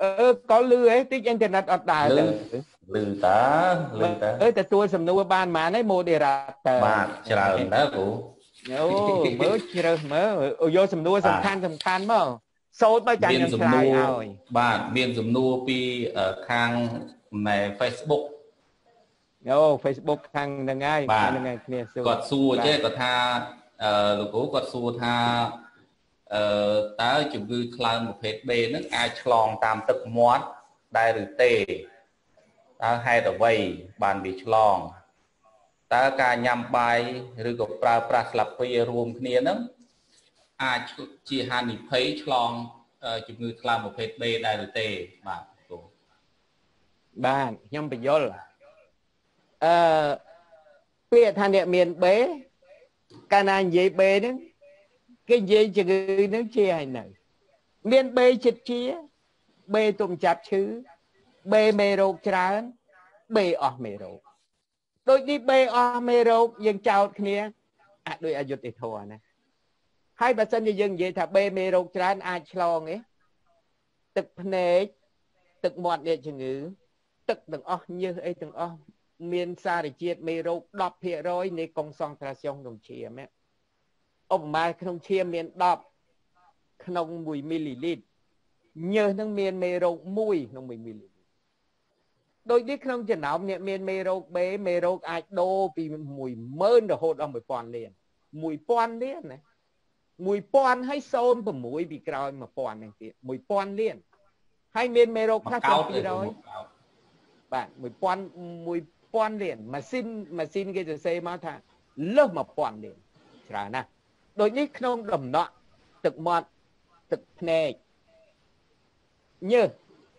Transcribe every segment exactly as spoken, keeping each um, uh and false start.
ơ có lư ấy tích internet ở đài lư lư tá lư tá ơi ta tua sầm nua ban mà đấy moderator បាទច្រើនណាស់គ្រូ ô mới chưa mới vô sầm nua sầm khăn sầm khăn mà sâu bao chăn មាន nhầm សំណួ trai រ ơi បាទមានសំណួរពីខាងណែ Facebook ô Facebook ខាងហ្នឹងហើយបាទហ្នឹងហើយគ្នាសួរគាត់សួរចេះគាត់ថាអឺលោកគ្រូគាត់សួរថាអឺតើជំងឺថ្លើមប្រភេទ B ហ្នឹងអាចឆ្លងតាមទឹកមាត់ដែរឬទេតើហេតុអ្វីបានវាឆ្លងតើការញ៉ាំបាយឬក៏ប្រើប្រាស់ស្លាបព្រារួមគ្នាហ្នឹងអាចជាហានិភ័យឆ្លងជំងឺថ្លើមប្រភេទ B ដែរឬទេបាទគ្រូបាទខ្ញុំបញ្យល់អឺពាក្យថាអ្នកមាន B កាលណានិយាយ B ហ្នឹងគេនិយាយជំងឺហ្នឹងជាហើយនៅមាន B ចិត្តជា B ទុំចាប់ឈឺ B មេរោគច្រើន B អស់មេរោគដូចនេះ B អស់មេរោគយើងចោទគ្នាអាដូចអយុត្តិធម៌ណាហើយបើសិនជាយើងនិយាយថា B មេរោគច្រើនអាចឆ្លងទេទឹកភ្នែកទឹកមាត់អ្នកជំងឺទឹកទាំងអស់ញើសអីទាំងអស់មានសារជាតិមេរោគ ដប់ភាគរយ នៃ concentration ក្នុងឈាមឧបមាក្នុងឈាមមាន ដប់ ក្នុងមួយមីលីលីត្រញើសនឹងមានមេរោគមួយក្នុងមួយមីលីលីត្រដូចនេះក្នុងចំណោមអ្នកមានមេរោគ B មេរោគអាចដូរពី មួយម៉ឺន រហូតដល់ មួយពាន់ លាន មួយពាន់ លានណា មួយពាន់ ហើយ ศูนย์ 6 ពីក្រោយ មួយពាន់ ហ្នឹងទៀត មួយពាន់ លាន ហើយមានមេរោគខ្លះ ពីររយ បាទមួយពាន់ មួយពាន់ លានម៉ាស៊ីនម៉ាស៊ីនគេសរសេរមកថាលើស មួយពាន់ លានច្រើនណាស់ដូចនេះក្នុងដំណក់ទឹកមាត់ទឹកភ្នែកញើស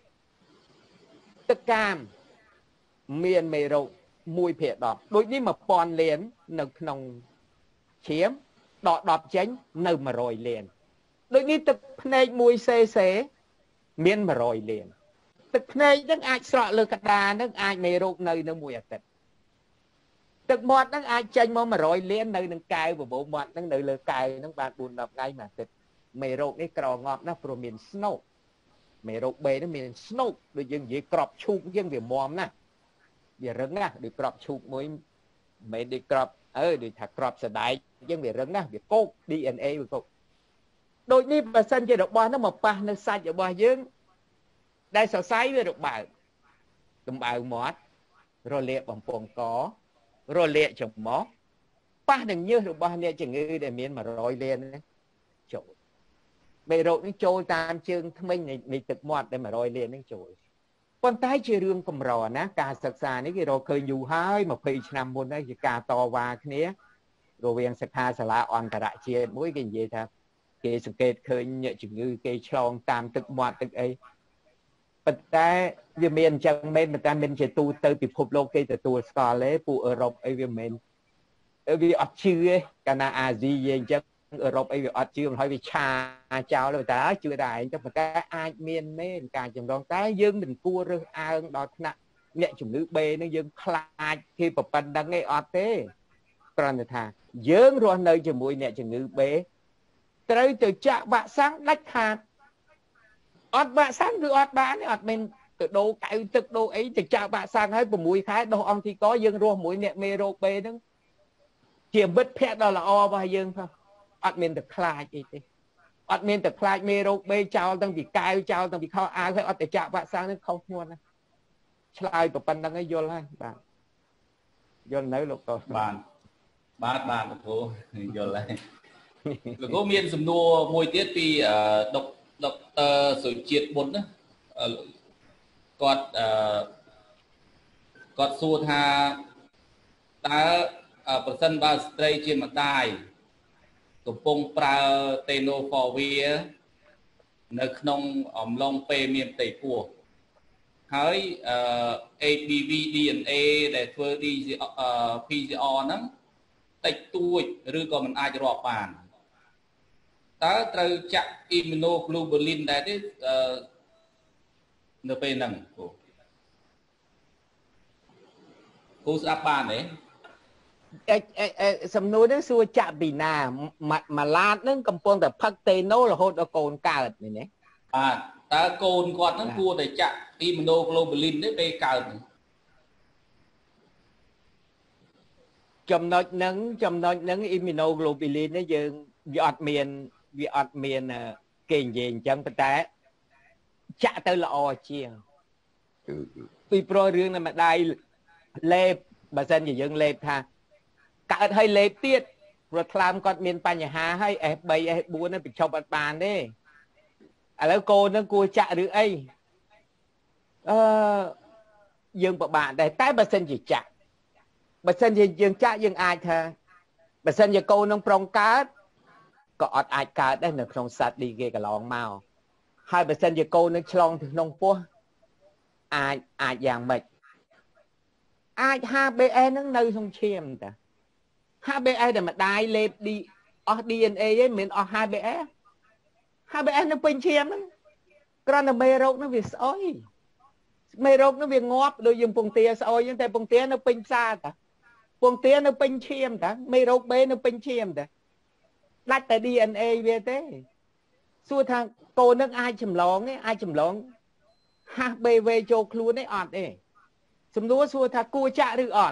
ទឹកកាមមានមេរោគ មួយភាគដប់ ដូចនេះ មួយពាន់ លាន នៅក្នុងឈាមដក ដប់ ចេញនៅ មួយរយ លាន ដូចនេះទឹកភ្នែក មួយ សេសេ មាន មួយរយ លាន ទឹកភ្នែកហ្នឹងអាចស្រក់លើកដាហ្នឹងអាចមេរោគនៅនៅមួយអាទិត្យទឹកមាត់ហ្នឹងអាចចេញមក មួយរយ លាន នៅនឹងកែវបបោមាត់ហ្នឹងនៅលើកែវហ្នឹងបាន បួនដប់ ថ្ងៃមួយអាទិត្យមេរោគនេះក្រងាប់ណាស់ព្រោះមានស្នូកមេរោគ B ហ្នឹងមានស្នូកដូចយើងនិយាយក្របឈូកយើងវាមាំណាស់វារឹងណាស់ដូចក្របឈូកមួយមិនដូចក្របអើដូចថាក្របសដែកយើងវារឹងណាស់វាកោក D N A វាកោកដូចនេះបើសិនជារបស់ហ្នឹងមកប៉ះនៅសាច់របស់យើងដែលសរសៃវារបើកដំបៅមាត់រលាកបំពង់ករលាកច្រមុះប៉ះនឹងញើសរបស់អ្នកជំងឺដែលមាន មួយរយ លានចូលមេរោគនេះចូលតាមជើងធ្មេញនៃទឹកមាត់ដែល មួយរយ លានហ្នឹងចូលប៉ុន្តែជារឿងកម្រណាការសិក្សានេះគេរកឃើញយូរហើយ ម្ភៃ ឆ្នាំមុនហើយជាការតវ៉ាគ្នារវាងសិក្ខាសាលាអន្តរជាតិមួយគេនិយាយថាគេសង្កេតឃើញអ្នកជំងឺគេឆ្លងតាមទឹកមាត់ទឹកអីប៉ុន្តែវាមានអញ្ចឹងមែនប៉ុន្តែមិនជាទូទៅពិភពលោកគេទទួលស្គាល់ទេពួកអឺរ៉ុបអីវាមិនវាអត់ជឿទេកាលណាអាស៊ីយើងអញ្ចឹងអឺរ៉ុបអីវាអត់ជឿហើយវាឆាចោលតែជឿតែឯងទៅប៉ុន្តែអាចមានមែនការចម្លងតែយើងមិនគួររើសអើងដល់ថ្នាក់អ្នកជំងឺ B នឹងយើងខ្លាចគេប្រប៉ុណ្្នឹងឯងអត់ទេគ្រាន់តែថាយើងរស់នៅជាមួយអ្នកជំងឺ B ត្រូវទៅចាក់វ៉ាក់សាំងដាច់ខាតអត់វ៉ាក់សាំងគឺអត់បានអត់មានទៅដូរកៅទឹកដូរអីទៅចាក់វ៉ាក់សាំងហើយ 6 ខែដោះអង់ទីកយើងរស់មួយអ្នកមេរោគ B ហ្នឹងជាមិត្តភក្តិដ៏ល្អរបស់យើងផងអត់មានតែខ្លាចអីទេអត់មានតែខ្លាចមេរោគ B ចោលតាំងពីកៅចោលតាំងពីខោអាវហើយអត់ទៅចាក់វ៉ាក់សាំងហ្នឹងខុសធ្ងន់ណាឆ្លើយប៉ុណ្្នឹងឯងយល់ហើយបាទយល់នៅលោកតោះបាទបាទបាទលោកគ្រូយល់ហើយលោកគ្រូមានសំណួរមួយទៀតពីដុកដុកទ័រសុជាតិបុត្រណាគាត់អឺគាត់សួរថាតើប្រសិនបើស្ត្រីជាម្ដាយកំពុងប្រើ Tenofovir នៅក្នុងអំឡុងពេលមានផ្ទៃពោះហើយអឺ H B V D N A ដែលធ្វើ P C R ហ្នឹងតិចតួចឬក៏មិនអាចរាប់បានតើត្រូវចាក់ immunoglobulin ដែរទេនៅពេលហ្នឹងគ្រូគ្រូស្ដាប់បានទេសំណួរនេះសួរចាក់ពីណាម៉ាឡាតហ្នឹងកំពុងតែផឹកតេណូរហូតដល់កូនកើតនេះណាបាទ ta côn quạt nó cua để chặn immunoglobulin đấy về cào chấm nói nắng chấm nói nắng immunoglobulin nó dừng giọt miền giọt miền kềnh gì chẳng phải té chạ tới là o chia vì pro riêng là mà đai lệp bà dân gì dân lệp tha cả hơi lệp tiết rồi làm con miền pa nhà hà hay ép bay ép bún nó bị chọc bát bàn đấy àแล้วcô nó cua chạ được ấy ờ dân bà bạn đây tái bà dân gì chạ bà dân gì dân chạ dân ai tha bà dân gì cô nó prong cá có ọt ai cá đây là prong sạt đi ghê cả lòng màu hai bà dân gì cô nó chlong thì nông pua ai ai dạng mệt ai hát bê e nó nơi không chiêm ta hát bê e để mà đai lệp đi ở đê en a ấy mình ở hát bê e hát bê e nó bình chiêm lắm còn là mê rốt nó việc sói mê rốt nó việc ngóp đôi dùng bông tia sói nhưngแต่bông tia nó bình xa ta bông tia nó bình chiêm ta mê rốt bê nó bình chiêm ta lách tại đê en a về thế xua thằng cô nó ai chùm lóng ấy ai chùm lóng hát bê vê choខ្លួនấy ọt ấy sum núa xua thà cua chạ được ọt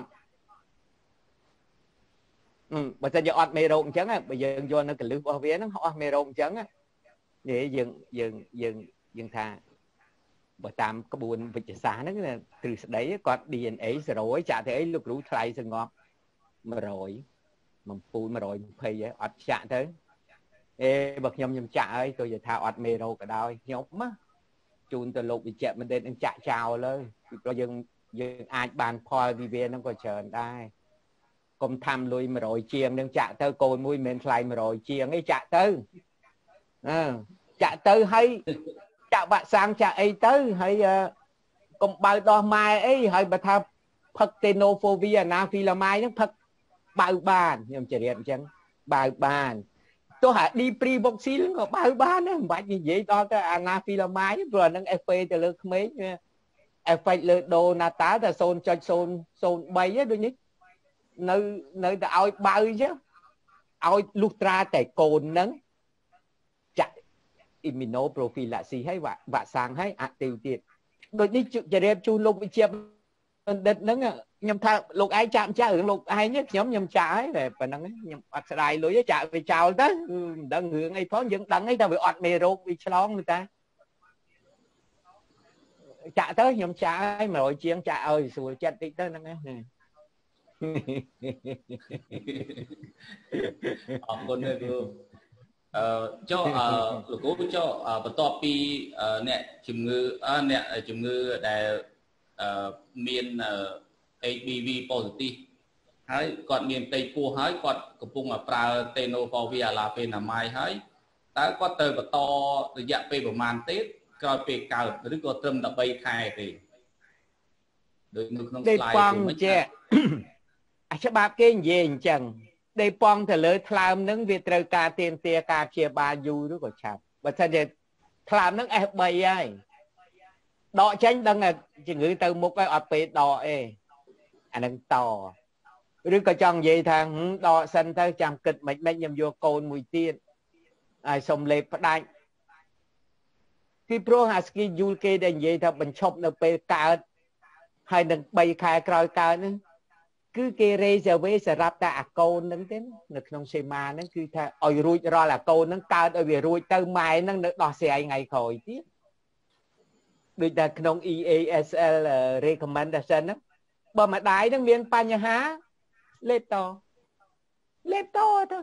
ừ bây giờ ọt mê rộng chẳng á bây giờ vô nó cái lưới bao vía nó họ mê rộng chẳng á để dừng dừng dừng dừng thà bởi tam có buồn về xã nó là từ đấy còn đê en a rồi chạ thế ấy lúc lũ thay rồi ngọt mà rồi mà phun mà rồi phê vậy ọt chạ thế ê bậc nhom nhom chạ ơi tôi giờ thà ọt mê rộng cả đôi nhóc á chun từ lục bị chạm mình đến chạ chào lên rồi dừng dừng ai bàn phò vì về nó có chờ đây công tham lui mà rồi chiêng đang chạ tới cồn mũi mình lại mà rồi chiêng ấy chạ tới à, chạ tới hay chạ bạn sang chạ ấy tới hay uh, công bao đo mai ấy hay bà tham phật tenophobia na phi là mai nó phật bao bàn nhưng chỉ điện chẳng bao bàn tôi hãy đi pre vaccine có bao bàn đấy bạn gì vậy đó cái anaphylamide rồi nó ép pê từ lực mấy ép pê lực đồ na tá là xôn cho xôn xôn bay á đôi nhất nơi nơi ta ao bao chứ ao lutra tại cồn nắng chạy immunoprophylaxis hay vạ vạ sang hay ạ tiêu tiệt đôi nhất chụp chỉ đẹp chu lục bị chiếm đất nắng nhầm thang lục ai chạm cha ở lục ai nhất nhóm nhầm trái để và năng nhầm ọt đài lối chạm về chào đó đang hướng ấy phó những đắng ấy ta bị ọt mê rô bị chlong người ta chạ tới nhầm trái mà rồi chiên chạ ơi sùi chặt đi tới năng ấy ở con nơi luôn cho lục cố cho bắt tọp pi nè chừng ngư nè chừng ngư để miền a bê vê positive ហើយគាត់មានផ្ទៃពោះហើយគាត់កំពុងប្រើ tenofovir ឡាពេលណាម៉ៃហើយតើគាត់ទៅបន្តរយៈពេលប្រមាណទៀតក្រោយពេលកើតឬក៏ត្រឹមតែ3ខែទេដូចនៅក្នុង slide មិនចេះអាច្បាប់គេនិយាយអញ្ចឹងដេប៉ងទៅលើថ្លើមនឹងវាត្រូវការទៀមទាការព្យាបាលយូរឬក៏ឆាប់បើមិនទេថ្លើមនឹង F 3 ហើយដកចេញដឹងតែជំងឺទៅមុខហើយអត់ពេលដកអីអានឹងតឬក៏ចង់និយាយថាដកសិនទៅចាំគិតមិនមិនខ្ញុំយកកូនមួយទៀតហើយសុំលេបផ្ដាច់ពីព្រោះអាស្គីយូលគេដែលនិយាយថាបញ្ឈប់នៅពេលកើតហើយនឹង3ខែក្រោយកើតហ្នឹងគឺគេ reserve សម្រាប់តែអាកូនហ្នឹងទេនៅក្នុងសេមាហ្នឹងគឺថាឲ្យរួចរាល់អាកូនហ្នឹងកើតឲ្យវារួចទៅម៉ែហ្នឹងនៅដោះស្រាយថ្ងៃក្រោយទៀតដូចតែក្នុង E A S L recommendation ហ្នឹងបើម្ដាយហ្នឹងមានបញ្ហាលេបតលេបតទៅ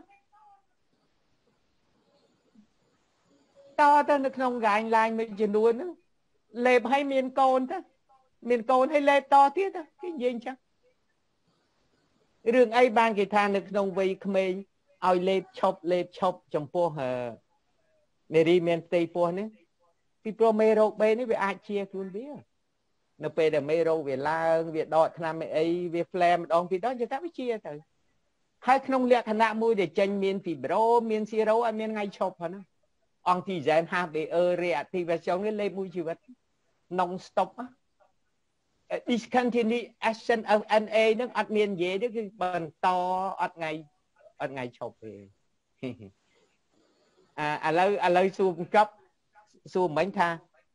តទៅនៅក្នុង guideline មួយចំនួនហ្នឹងលេបឲ្យមានកូនទៅមានកូនឲ្យលេបតទៀតទៅគេនិយាយអញ្ចឹងរឿងអីបានគេថានៅក្នុងវ័យក្មេងឲ្យលេបឈប់លេបឈប់ចំពោះមេរីមានផ្ទៃពោះនេះពីព្រោះមេរោគបេនេះវាអាចជាខ្លួនវានៅពេលដែលមេរោគវាឡើងវាដកថ្នាំអីវាផ្លែម្ដងពីរដងយើងថាវាជាទៅហើយក្នុងលក្ខណៈមួយដែលចេញមានហ្វីប្រូមានស៊ីរ៉ូឲ្យមានថ្ងៃឈប់ហ្នឹងអង្គទីហ្សែន H B E reactivation នេះលេបមួយជីវិត non stop discontinuation of N A នឹងអត់មាននិយាយទេគឺបន្តអត់ថ្ងៃអត់ថ្ងៃឈប់ទេអាឥឡូវឥឡូវសួរបញ្ចប់សួរមិញថា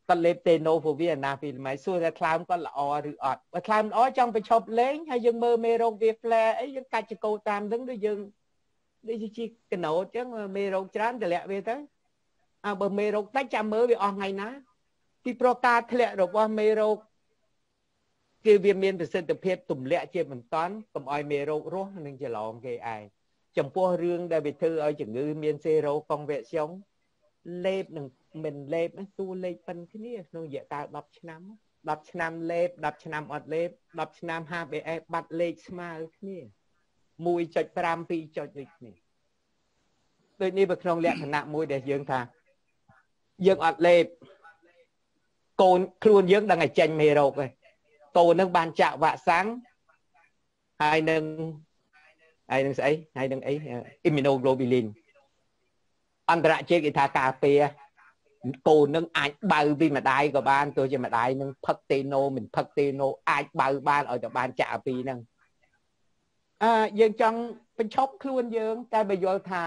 គាត់លេបតេណូហ្វូវីអាណាហ្វីលម៉ៃសួរថាខ្លាមគាត់ល្អឬអត់បើខ្លាមល្អចង់ទៅឈប់លេងហើយយើងមើលមេរោគវាផ្លែអីយើងកាច់ចកោតាមហ្នឹងដូចយើងដូចជាកណូតអញ្ចឹងមេរោគច្រើនតម្លាក់វាទៅអើបើមេរោគតិចចាំមើលវាអស់ថ្ងៃណាពីប្រការធ្លាក់របស់មេរោគគឺវាមានប្រសិទ្ធភាពទម្លាក់ជាបន្តកុំឲ្យមេរោគរស់នឹងច្រឡំគេឯងចំពោះរឿងដែលវាធ្វើឲ្យជំងឺមានសេរ៉ូកុងវគ្គស្យុងលេបនឹងមិនលេបតួលេខប៉ុនគ្នាក្នុងរយៈកាលដប់ឆ្នាំដប់ឆ្នាំលេបដប់ឆ្នាំអត់លេបដប់ឆ្នាំ ហា ប៊ី អេស បាត់លេខស្មើគ្នា មួយចុចប្រាំ ពីរចុចដូចគ្នាដូចនេះនៅក្នុងលក្ខណៈមួយដែលយើងថាយើងអត់លេបកូនខ្លួនយើងដឹងឲ្យចេញមេរោគហើយកូននឹងបានចាក់វ៉ាក់សាំងហើយនឹងហើយនឹងស្អីហើយនឹងអី immunoglobulin អន្តរជាតិគេថាការពារកូននឹងអាចបើពីម្ដាយក៏បានទោះជាម្ដាយនឹងផឹកតេណូមិនផឹកតេណូអាចបើបានឲ្យតែបានចាក់ពីហ្នឹងអឺយើងចង់បញ្ឈប់ខ្លួនយើងតែបើយល់ថា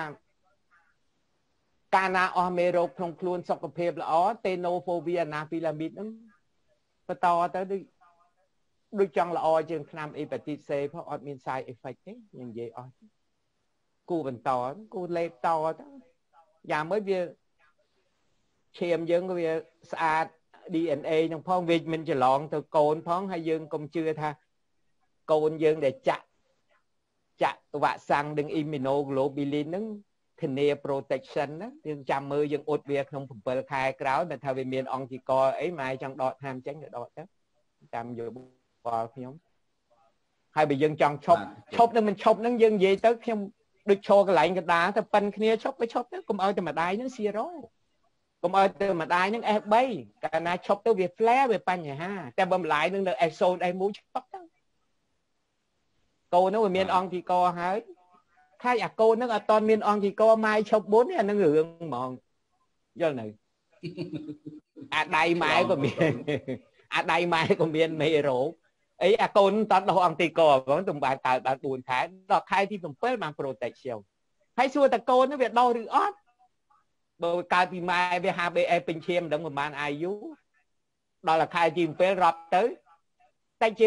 កាលណាអស់មេរោគក្នុងខ្លួនសុខភាពល្អតេណូហ្វូវីអាណាហ្វីឡាមីតហ្នឹងបន្តទៅដូចដូចចង់ល្អជាងថ្នាំអេប៉ាទីតសេផងអត់មាន side effect ទេយើងនិយាយអស់គូបន្តគូលេបតទៅយ៉ាងម៉េចវាឈាមយើងក៏វាស្អាត ឌី អេន เอ នឹងផងវាមិនច្រឡងទៅកូនផងហើយយើងកុំជឿថាកូនយើងដែលចាក់ចាក់វ៉ាក់សាំងនឹង immunoglobulin ហ្នឹងធានា protection ណាយើងចាំមើលយើងអ៊ុតវាក្នុងbảyខែក្រោយតែថាវាមានអង្គកអីម៉ែចង់ដកតាមចេញទៅដកទៅតាមយោបល់ខ្ញុំហើយបើយើងចង់ឈប់ឈប់នឹងមិនឈប់នឹងយើងនិយាយទៅខ្ញុំដូចឈរកន្លែងកណ្ដាលទៅប៉ិនគ្នាឈប់ទៅឈប់ទៅកុំឲ្យតែម្ដាយនឹងzeroកុំឲ្យទៅម្ដាយនឹង เอฟ បី កាលណាឈប់ទៅវា flare វាបញ្ហាតែបើម្ដាយនឹងនៅ เอฟ ศูนย์ เอฟ មួយឈប់ទៅកូននោះវាមានអង្គកហើយខ្លាចអាកូននឹងអត់តមានអង្គកម៉ែឈប់bốnអានឹងរឿងហ្មងយល់នៅអាដៃម៉ែក៏មានអាដៃម៉ែក៏មានមេរោគអីអាកូនតដោះអង្គកហ្មងទំបានកើតបានbốnខែដល់ខែទីbảyបាន protection ហើយសួរតកូននោះវាដោះឬអត់បើកើតពីម៉ែវា ហា ប៊ី អេស ពេញឈាមមិនដឹងប្រហែលអាយុដល់ខែទីbảyរាប់ទៅតិចជាង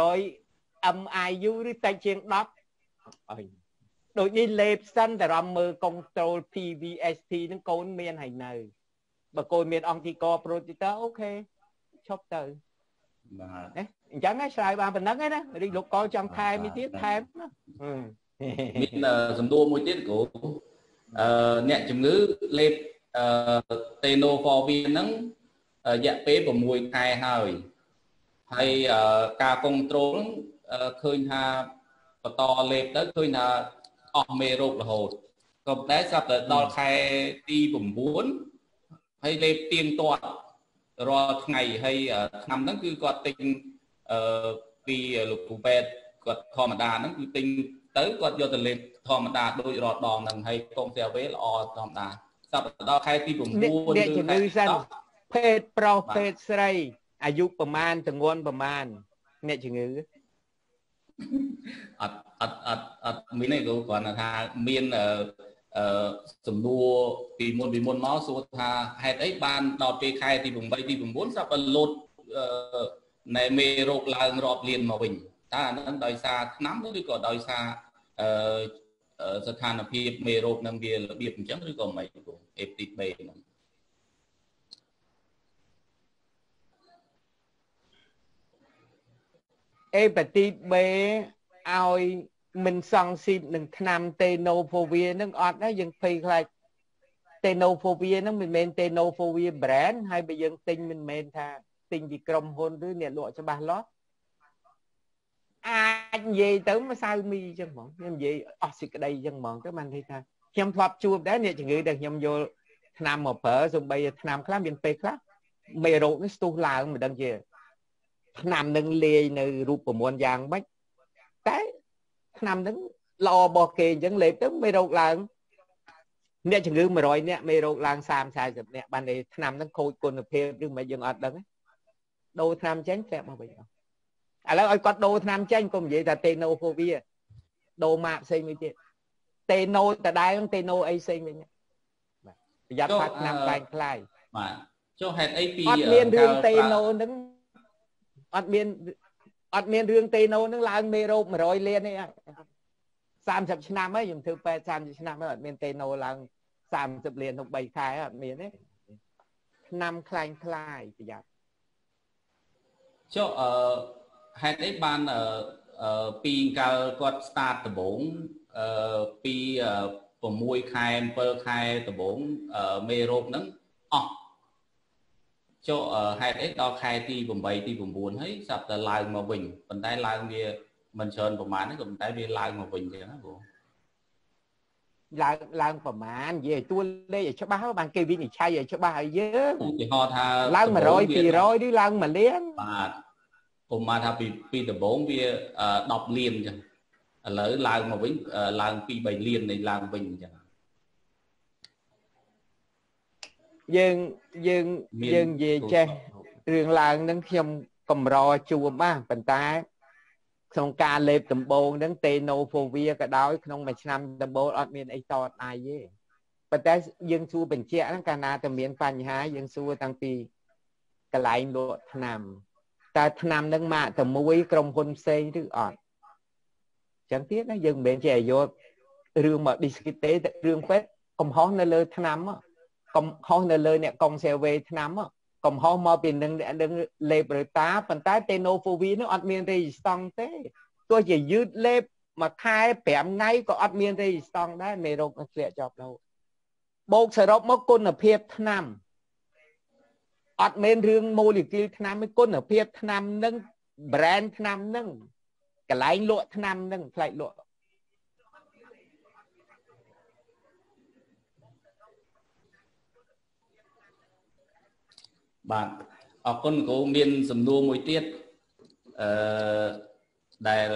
100 em អាយុឬតិចជាងដប់អីដូចនេះលេបសិនតែរំមើល control พี វី เอส ที នឹងកូនមានហើយនៅបើកូនមានអង្គក protector អូខេឈប់ទៅបាទអញ្ចឹងឆ្លើយបានប៉ុណ្្នឹងឯណារីកលោកកលចង់ថែមទៀតថែមណាមានសំណួរមួយទៀតគ្រូអឺអ្នកជំងឺលេបអឺតេណូហ្វូវីហ្នឹងរយៈពេលsáuខែហើយហើយការគង់ត្រូលឃើញថាបន្តលេបទៅឃើញថាអស់មេរោគរហូតក៏តែស្រាប់តែដល់ខែទីchínហើយលេបទៀងទាត់រាល់ថ្ងៃហើយឆ្នាំហ្នឹងគឺគាត់ទិញអឺពីលោកគ្រូពេទ្យគាត់ធម្មតាហ្នឹងគឺទិញទៅគាត់យកទៅលេបធម្មតាដូចរាល់ដងហ្នឹងហើយកុំស្រាវេល្អធម្មតាស្រាប់តែដល់ខែទីchín អ្នកជំងឺសិនភេទប្រុសភេទស្រីអាយុប្រមាណទម្ងន់ប្រមាណអ្នកជំងឺអត់អត់អត់អត់មានទេគ្រូគ្រាន់តែថាមានអឺអឺសំណួរពីមុនពីមុនមកសួរថាហេតុអីបានដល់ពេលខែទីtámទីchínស្រាប់តែលោតអឺនៃមេរោគឡើងរាប់លានមកវិញតើអាហ្នឹងដោយសារឆ្នាំឬក៏ដោយសារអឺស្ថានភាពមេរោគនឹងវារបៀបអញ្ចឹងឬក៏មិនគ្រូហេទីត B ហ្នឹងអេប៉ាទីត B ឲ្យមិនសង់ស៊ីបនឹងថ្នាំតេណូហ្វូវីនឹងអត់ដែរយើងភ័យខ្លាចតេណូហ្វូវីនឹងមិនមែនតេណូហ្វូវី brand ហើយបើយើងទិញមិនមែនថាទិញពីក្រុមហ៊ុនឬអ្នកលក់ច្បាស់លាស់អាចនិយាយទៅម្សៅមីអញ្ចឹងហ្មងខ្ញុំនិយាយអស់សេចក្តីអញ្ចឹងហ្មងទៅបានន័យថាខ្ញុំធ្លាប់ជួបដែរអ្នកជំងឺដែលខ្ញុំយកថ្នាំមកប្រើសូម្បីថ្នាំខ្លះមានពេលខ្លះមេរោគនេះស្ទុះឡើងមិនដឹងជាថ្នាំនឹងលាយនៅរូបមន្តយ៉ាងម៉េចតែថ្នាំនឹងល្អរបស់គេអញ្ចឹងលេបទៅមេរោគឡើងអ្នកជំងឺ100នាក់មេរោគឡើង30 40នាក់បានន័យថ្នាំនឹងខូចគុណភាពឬមិនយើងអត់ដឹងដូរថ្នាំចេញធ្លាក់មកវិញឥឡូវឲ្យគាត់ដូរថ្នាំចេញកុំនិយាយថាតេណូហ្វូវីដូរម៉ាកផ្សេងមួយទៀតតេណូតដែលតេណូអីផ្សេងវិញបាទប្រយ័ត្នថាថ្នាំខ្លាំងខ្លាយបាទ cho hẹn a pê ọt miên rương tây nô nâng ọt miên ọt miên rương tây nô nâng là mê rộp mà rồi liền ấy sám sập năm ấy dùng thư pe sám sập năm ấy ọt miên tây nô là sám sập liền thuộc bảy khai ọt miên ấy năm khai khai bây giờ cho hẹn ấy ban ở pi cao quạt start từ bốn pi của mùi khai per khai từ bốn mê rộp nâng cho hai ít đo khai ti vùng bảy ti vùng buồn ấy sắp tới lại mà bình phần tay lại bia mình sơn của mán cũng tay bia lại mà bình thì nó bộ lại lại của mán về tôi đây cho báo bạn kêu viên trai về cho bà dớ thì họ tha lang mà rồi thì rồi đi lang mà liền mà cùng mà tha pi pi từ bốn bia đọc liền chứ lỡ lang mà bình lang pi bảy liền này lang bình chứ dương dương dương về chơi riêng là nâng trong cầm rò chùa ba phần tay trong ca lệp tầm bồn nâng tenophobia cả đói không mà năm tầm bồn ở miền ấy to ai vậy phần tay dương xua bình trẻ nâng ca na tầm miền phàn há dương xua tăng pi cái lại lộ nằm ta nằm nâng mạ tầm mũi trong hôn xây thứ ọt chẳng tiếc nó dương bên trẻ vô rương mà đi cái tế rương phết không hóa nơi lơ nằm á công hóa nơi lơ nè công xe về nằm á công hóa mà bên nâng nâng lệp rồi tá phần tay tenophobia nó ọt miền thì xong thế tôi chỉ dứt lệp mà khai bẻm ngay có ọt miền thì xong đấy mê rộng nó sẽ chọc đâu bột sở rộng mất côn ở phía nằm ọt miền rương mô lì kia nằm mới côn ở phía nằm nâng brand nằm nâng cái lại lụa nằm nâng lại lụa bạn ở con có miền sầm nua mùi tiết đài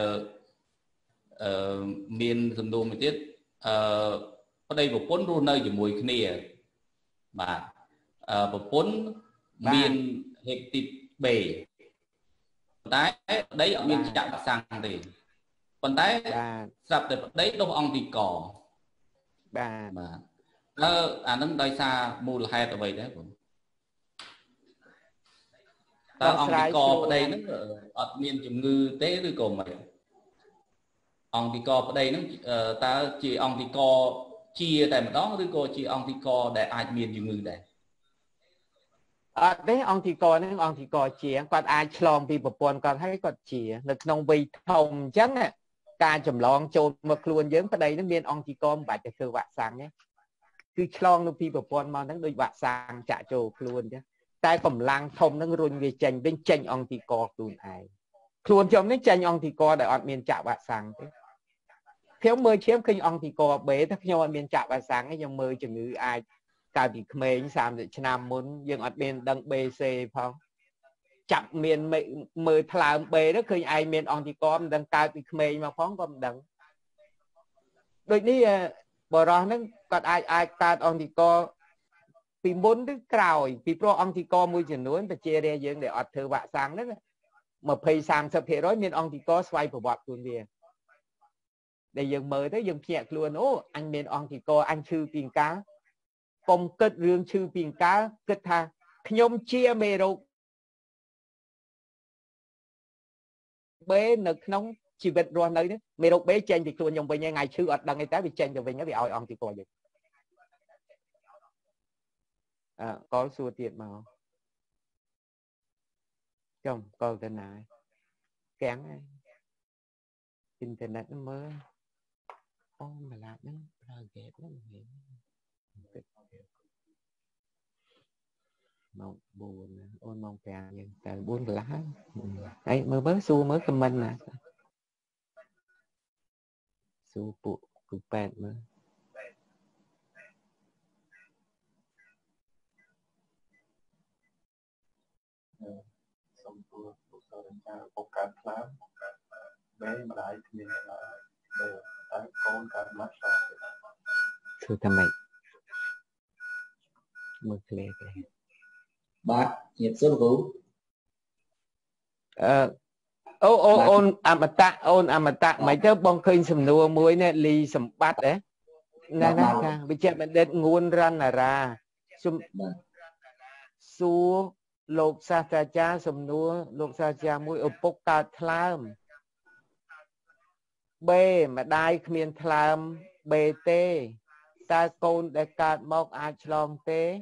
miền sầm nua mùi tiết ở đây một cuốn ru nơi chỉ mùi kia bạn một cuốn miền hiệp tịt bể đấy đấy ở miền chạm sang thì còn đấy sập từ đấy đâu ông thì cỏ bà ờ à nó đây xa mua là hai tờ vậy đấy ta ông thì cỏ ở đây nó ở miền chùm ngư tế rồi còn mà ông thì cỏ ở đây nó ta chỉ ông thì cỏ chia tại mà đó rồi cô chỉ ông thì cỏ để ai miền chùm ngư đây à đấy ông thì coi nó ông thì coi chia còn ai chlong vì một bọn còn thấy còn chia lực nông vì thông chắc nè ca chầm lon trôn mà luôn dướng ở đây nó miền ông thì con bài từ từ vạ sang nhé cứ chlong nó vì một bọn mà nó đôi vạ sang trả trồ luôn chứ tay cầm lang thông nó run về chành bên chành ông thì co luôn ai luôn trong nó chành ông thì co để ọt miền trả vạ sang thế thiếu mơ chiếm khi ông thì co bế thắc nhau miền trả vạ sang ấy trong mơ chừng ngữ ai cả bị mấy xàm để năm muốn dừng ở bên đăng bê xê phong chậm miền mười thlàm bê đó khi ai miền on thì con đăng cao bị mấy mà phóng con đăng đôi ní bờ đó nó còn ai ai ta on thì co vì muốn đứa cào vì pro on thì co môi trường núi và chia ra dừng để ọt thử vạ sáng đó mà phê xàm sập hệ rồi miền on thì co xoay của bọt luôn về để dừng mời tới dừng nhẹ luôn ô anh miền on thì co anh chư tiền cá công kết rương chư tiền cá kết tha nhôm chia mê rô bế nực nóng chỉ vật rồi nơi đó mê rô bế trên thì tôi nhung về nhà ngày chư ọt đằng ngày tới bị trên cho về nhớ bị oi on thì coi vậy à, có xua tiền màu chồng coi cái này kén này internet nó mới ô mà làm nó ghét lắm mong buồn ôn mong càng nhưng tại buồn lá ấy mới mới xua mới comment nè xua phụ cụ bẹn mới xong tôi tôi sợ rằng cha một cái lắm bé mà đại thì là đều tại con cái mắt sao thưa thầm mày mưa kề kề bạn nhiệt số vũ ờ ô ô ôn amata ôn amata mày tớ bong khơi sầm nua muối nè ly sầm bát đấy nè nè bây giờ mình đến nguồn ra là ra sum xua lục sa cha cha sầm nua lục sa cha mũi ở bốc cát tham b mà đai miền tham b t ta côn để cát mọc ai chlong tế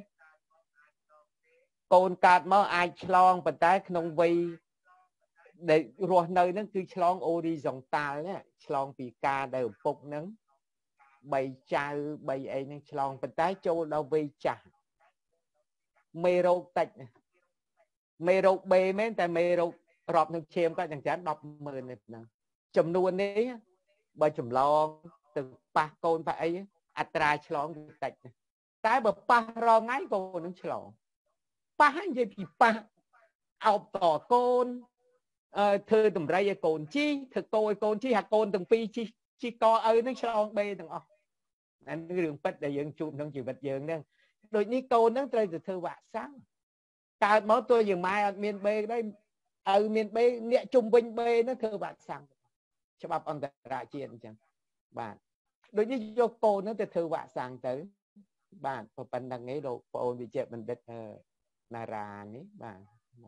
côn cát mọc ai chlong bật tay không vây để rồi nơi nó cứ chlong horizontal nhé chlong bị ca đều phục nắng bay chai bay ấy nó chlong bật tay châu đâu vây chả mê rô tạch mê rô bê mấy tại mê rô rọp nó chêm có chẳng chán đọc mười này nè chùm nuôn đấy bởi chùm lo từ ba côn phải ấy atra chlong tạch cái bờ ba ro ngay cô nó chlong ba gì thì ba ao tỏ côn thưa tầm ra côn chi thực tôi côn chi hạt côn từng pi chi chi co ơi nó chlong bê từng ọ anh cái đường bách để dân chụp trong chỉ vật dân đó đôi như côn nó chơi từ thơ bạc sáng cả máu tôi dừng mai miền bê đây ở miền bê nhẹ trung bình bê nó thơ bạc sáng cho bác ông ra chuyện chẳng bạn đối như vô cô nó từ thơ bạc sáng tới bạn và phần đằng ấy đồ cô bị chết mình đất là ra ấy bạn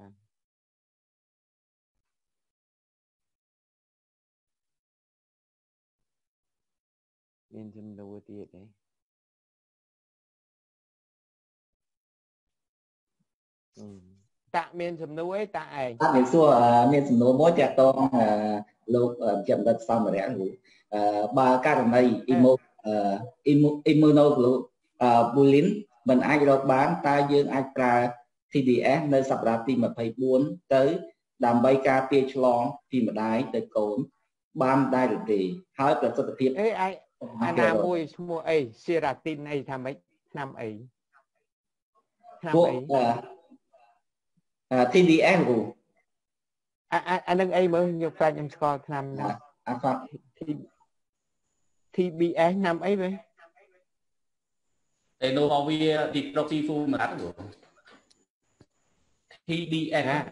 nên châm đồ tiệt đấy tạ miền châm đồ ấy tạ ấy tạ miền xua miền châm đồ mỗi chặt to lục chậm đất xong rồi đấy ba cái này imo immunoglobulin mình ai được bán ta dương ai tra tê đê ét nơi sập ra tim mà phải buồn tới làm bay ca tia chlong thì mà đái tới cồn ban đai được gì hỏi là sự thiệt ấy ai anh làm môi mua ấy seratin này tham ấy năm ấy năm ấy tê đê ét của anh đang ấy mới nhiều fan em score năm năm thì bị ấy năm ấy vậy để nó vì đi proxy phu mà ăn rồi tê đê ét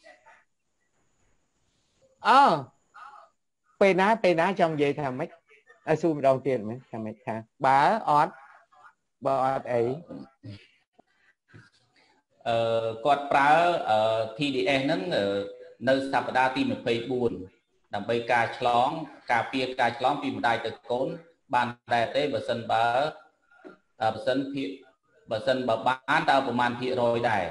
ờ pe ná pe ná trong vậy thà mấy à xu đầu tiên mấy thà mấy thà bá ót bá ót ấy គាត់ប្រើ tê đê ét ហ្នឹងនៅសប្តាហ៍ទីยี่สิบสี่ដើម្បីការឆ្លងការពារការឆ្លងពីម្ដាយទៅកូនបានដែរទេបើសិនបើបើសិនភាគបើសិនបើបានតើប្រមាណភាគរយដែរ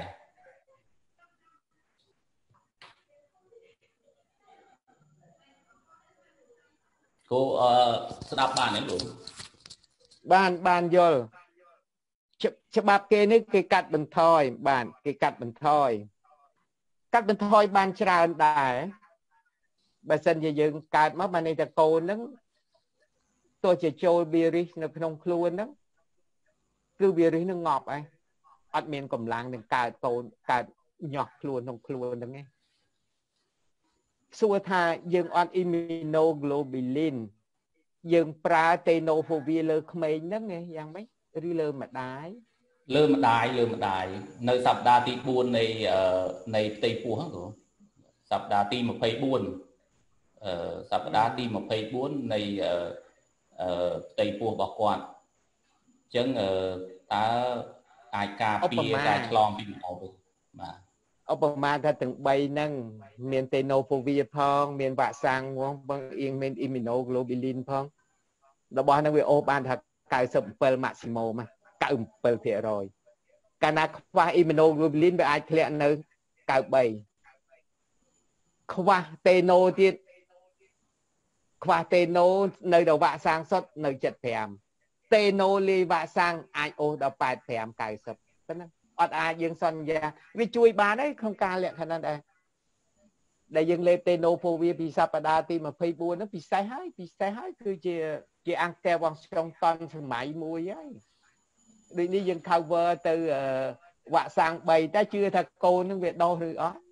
គូអឺស្ដាប់បានទេលោកបានបានយល់ច្បាប់គេនេះគេកាត់បន្ថយបានគេកាត់បន្ថយកាត់បន្ថយបានច្រើនដែរបើសិនជាយើងកើតមកបាននេះតែកូនហ្នឹងទោះជាចូលវីរុសនៅក្នុងខ្លួនហ្នឹងគឺវីរុសនឹងងាប់ហើយអត់មានកម្លាំងនឹងកើតកូនកើតញាស់ខ្លួនក្នុងខ្លួនហ្នឹងឯងសួរថាយើងអត់ immunoglobulin យើងប្រើ tenofovir លើក្មេងហ្នឹងឯងយ៉ាងម៉េចឬលើម្ដាយលើម្ដាយលើម្ដាយនៅសប្តាហ៍ទីสี่នៃនៃផ្ទៃពោះហ្នឹងគ្រូសប្តាហ៍ទីยี่สิบสี่អឺសប្តាហ៍ទីยี่สิบสี่នៃអឺផ្ទៃពោះរបស់គាត់អញ្ចឹងតើអាចការពារការឆ្លងពីម្ដងវិញបាទឧបមាថាទាំងបីហ្នឹងមាន tenofovir ផងមានវ៉ាក់សាំងផងអៀងមាន immunoglobulin ផងរបស់ហ្នឹងវាអូសបានថាเก้าสิบเจ็ด maximum เก้าสิบเจ็ดភាគរយ កាលណាខ្វះ immunoglobulin វាអាចធ្លាក់នៅเก้าสิบสามខ្វះ teno ទៀតខ្វះ teno នៅដល់វ៉ាក់សាំងសុទ្ធនៅเจ็ดสิบห้า teno លាយវ៉ាក់សាំងអាចអូសដល់แปดสิบห้า เก้าสิบប៉ុណ្ណឹងអត់អាចយើងសន្យាវាជួយបានហើយក្នុងការលក្ខណៈដែរដែលយើងលេប tenofovir ពីសប្តាហ៍ទីยี่สิบสี่ហ្នឹងពិសេសហើយពិសេសហើយគឺជាជាអង្គការវងស្រុងតនសម័យមួយហើយដូចនេះយើង cover ទៅវ៉ាក់សាំងបីតែជឿថាកូននឹងវាដោះឬអត់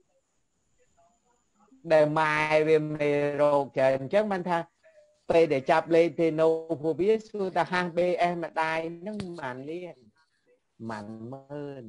ដែលម៉ែវាមេរោគច្រើនអញ្ចឹងមិនថាពេលដែលចាប់លេខ tenofovir សួរថា hát bê ét ម្ដាយនឹងបានលានមិនមើល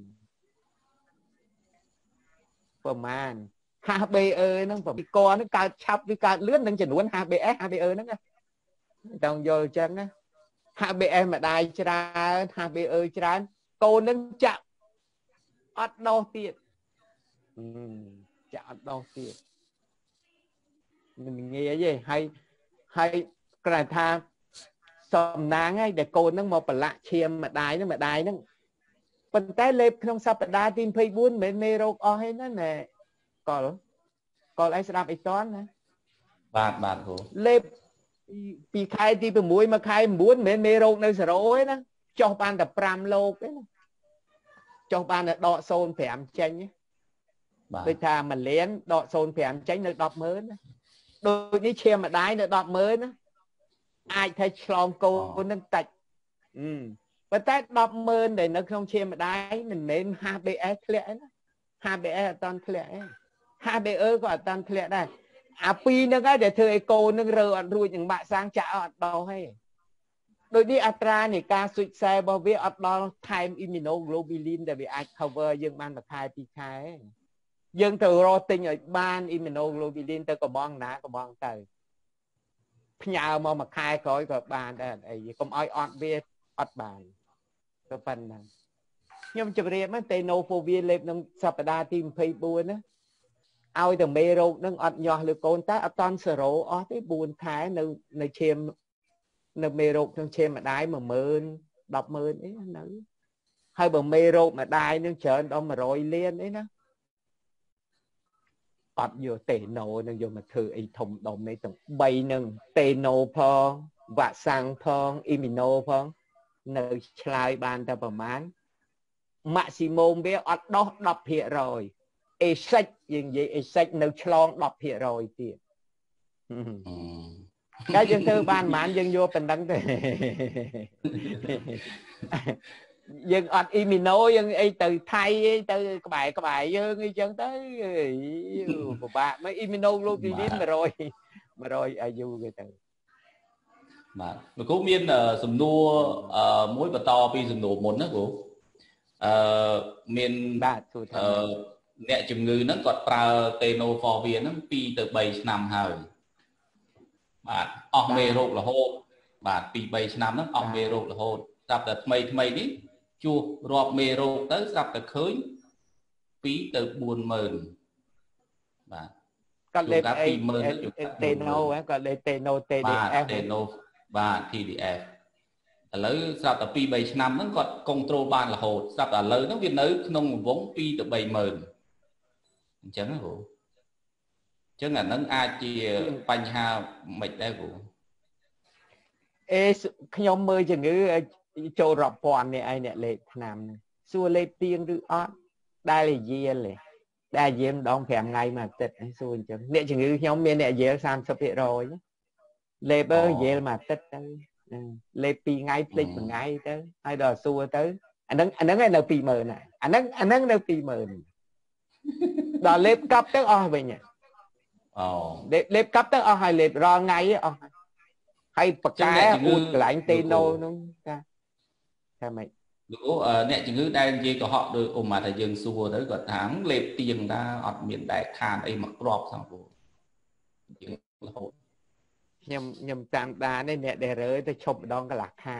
ប្រមាណ hát bê ét ហ្នឹងប្រពីកហ្នឹងកើតឆាប់វាកើតលឿននឹងចំនួន hát bê ét hát bê ét ហ្នឹងតើយល់អញ្ចឹងណា hát bê ét ម្ដាយច្រើន hát bê ét ច្រើនកូននឹងចាក់អត់ដោះទៀតចាក់អត់ដោះទៀតមិនងាយទេហើយហើយក្រៅថាសំណាងហើយដែលកូនហ្នឹងមកប្រឡាក់ឈាមម្ដាយហ្នឹងម្ដាយហ្នឹងប៉ុន្តែលេបក្នុងសប្តាហ៍ទីยี่สิบสี่មិនមែនមេរោគអស់ទេណាណែកលកលអីស្ដាប់អីតន់ណាបាទបាទគ្រូលេបពីខែទីsáuមកខែchínមិនមែនមេរោគនៅសេរ៉ូទេណាចុះបានតែfiveលោកទេណាចុះបានតែដកศูนย์fiveចេញបាទដូចថាមួយលានដកศูนย์fiveចេញនៅtenម៉ឺនណាដូចនេះឈាមម្ដាយនៅtenម៉ឺនណាអាចថាឆ្លងកូននឹងតិចអឺប៉ុន្តែtenម៉ឺនដែលនៅក្នុងឈាមម្ដាយមិនមែន H B S ធ្លាក់ទេណា H B S អត់តាន់ធ្លាក់ទេ H B E ក៏អត់តាន់ធ្លាក់ដែរអាពីរហ្នឹងឯងដែលធ្វើឲ្យកូននឹងរើអត់រួចនឹងបាក់សាំងចាក់អត់ដោះទេដូចនេះអត្រានៃការស៊ុចខ្សែរបស់វាអត់ដល់ថែម immunoglobulin ដែលវាអាច cover យើងបានមួយខែពីរខែយើងត្រូវរកទិញឲ្យបាន immunoglobulin ទៅកំងណាកំងទៅផ្ញើមកមួយខែក្រោយក៏បានដែរអីកុំឲ្យអត់វាអត់បានទៅប៉ុណ្ណឹងខ្ញុំជម្រាបមកតេណូហ្វូវីលេបក្នុងសប្តាហ៍ទីยี่สิบสี่ណាឲ្យតែមេរោគនឹងអត់ញាស់លើកូនតែអត់តន់សេរ៉ូអស់ទេfourខែនៅនៅឈាមនៅមេរោគក្នុងឈាមម្ដាយoneម៉ឺនtenម៉ឺនអីនៅហើយបើមេរោគម្ដាយនឹងច្រើនដល់one hundredលានអីណាអត់យកតេណូនឹងយកមកធ្វើអីធំដុំនេះទាំងthreeនឹងតេណូផងវ៉ាក់សាំងផងអ៊ីមីណូផងនៅឆ្លើយបានតែប្រមាណ maximum វាអត់ដោះten percentអេសិចយើងនិយាយអេសិចនៅឆ្លងten percentទៀតតែយើងធ្វើបានប៉ុន្មានយើងយកប៉ុណ្ណឹងទេយើងអត់អ៊ីមីណូយើងអីទៅថៃអីទៅក្បែរក្បែរយើងអីចឹងទៅពិបាកមកអ៊ីមីណូឡូប៊ីលីនone hundred one hundredអាយុគេទៅបាទលោកគ្រូមានសំណួរមួយបន្តពីសំណួរមុនណាគ្រូអឺមានបាទទូទៅអ្នកជំងឺហ្នឹងគាត់ប្រើតេណូហ្វូវីហ្នឹងtwoទៅthreeឆ្នាំហើយបាទអស់មេរោគរហូតបាទtwo threeឆ្នាំហ្នឹងអស់មេរោគរហូតស្រាប់តែថ្មីថ្មីនេះជួសរាប់មេរោគទៅស្រាប់តែឃើញtwoទៅfourម៉ឺនបាទគាត់លេបអីតេណូហ្នឹងគាត់លេបតេណូ T D F តេណូបាទ T D F ឥឡូវស្រាប់តែtwo threeឆ្នាំហ្នឹងគាត់ control បានរហូតស្រាប់តែឥឡូវហ្នឹងវានៅក្នុងរង្វង់twoទៅthreeម៉ឺនអញ្ចឹងហ៎គ្រូអញ្ចឹងអាហ្នឹងអាចជាបញ្ហាមិនដែរគ្រូអេខ្ញុំមើលជំងឺចូលរាប់ពាន់នេះឯងអ្នកលេខឆ្នាំហ្នឹងសួរលេខទៀងឬអត់ដែលយាលទេដែលយាលម្ដងfiveថ្ងៃមួយអាទិត្យសួរអញ្ចឹងអ្នកជំងឺខ្ញុំមានអ្នកយាលthirty percentលេបយាលមួយអាទិត្យទៅលេបtwoថ្ងៃភ្លេចមួយថ្ងៃទៅហើយដល់សួរទៅអាហ្នឹងអាហ្នឹងឯនៅtwoម៉ឺនហើយអាហ្នឹងអាហ្នឹងនៅtwoម៉ឺនដល់លេបកប់ទៅអស់វិញអូលេបលេបកប់ទៅអស់ហើយលេបរាល់ថ្ងៃអស់ហើយបកែអ៊ូតកន្លែងតេណូហ្នឹងចាថាម៉េចលោកអ្នកជំងឺដែលនិយាយកុហកដោយអ៊ុំថាយើងសួរទៅគាត់ថាលេបទៀងតាអត់មានដែកខានអីមកគ្រាប់សោះគ្រូយើងរហូតខ្ញុំខ្ញុំតាមដាននេះអ្នកដែលរើទៅឈប់ម្ដងកន្លះខែ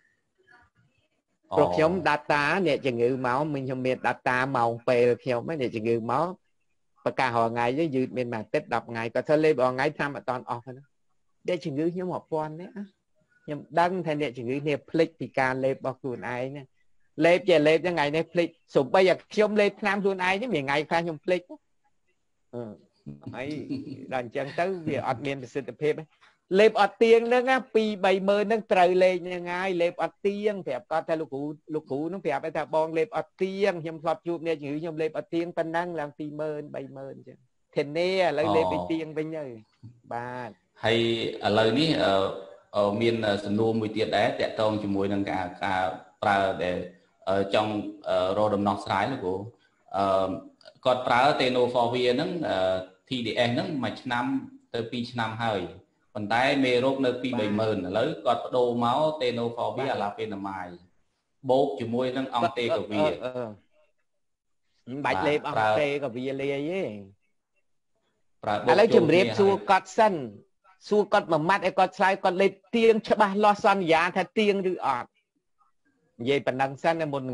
ព្រោះខ្ញុំ data អ្នកជំងឺមកមិនខ្ញុំមាន data ម៉ោងពេលខ្ញុំអ្នកជំងឺមកប្រកាសរាល់ថ្ងៃយឺតមានមួយអាទិត្យtenថ្ងៃគាត់ធ្វើលេបរាល់ថ្ងៃតាមអត់តន់អស់ហ្នឹងអ្នកជំងឺខ្ញុំរាប់ពាន់នេះខ្ញុំដឹងថាអ្នកជំងឺនេះភ្លេចពីការលេបរបស់ខ្លួនឯងណាលេបជាលេបថ្ងៃនេះភ្លេចសូម្បីតែខ្ញុំលេបថ្នាំខ្លួនឯងនេះមួយថ្ងៃខ្លះខ្ញុំភ្លេចអឺហើយដល់អញ្ចឹងទៅវាអត់មានប្រសិទ្ធភាពលេបអត់ទៀងហ្នឹងណាtwo threeម៉ឺនហ្នឹងត្រូវលេខហ្នឹងហើយលេបអត់ទៀងប្រាប់គាត់ថាលោកគ្រូលោកគ្រូហ្នឹងប្រាប់ថាបងលេបអត់ទៀងខ្ញុំធ្លាប់ជួបអ្នកជំងឺខ្ញុំលេបអត់ទៀងប៉ុណ្ណឹងឡើងtwoម៉ឺនthreeម៉ឺនអញ្ចឹងធានាឥឡូវលេបឲ្យទៀងវិញទៅបាទហើយឥឡូវនេះមានសំណួរមួយទៀតដែរតាក់ទងជាមួយនឹងការការប្រើដែលចង់រកដំណោះស្រាយលោកគ្រូអឺគាត់ប្រើតេណូហ្វូវីហ្នឹង T D S ហ្នឹងមួយឆ្នាំទៅtwoឆ្នាំហើយប៉ុន្តែមេរោគនៅtwo threeម៉ឺនឥឡូវគាត់បដូរមកតេណូហ្វូវីអាឡាពេណាម៉ាយបូកជាមួយនឹងអង់តេកាវីមិនបាច់លេបអង់តេកាវីលាយទេប្រើឥឡូវជំរាបសួរគាត់សិនសួរគាត់មួយម៉ាត់ឲ្យគាត់ឆ្លើយគាត់លេបទៀងច្បាស់លាស់សន្យាថាទៀងឬអត់និយាយប៉ុណ្ណឹងសិនមុន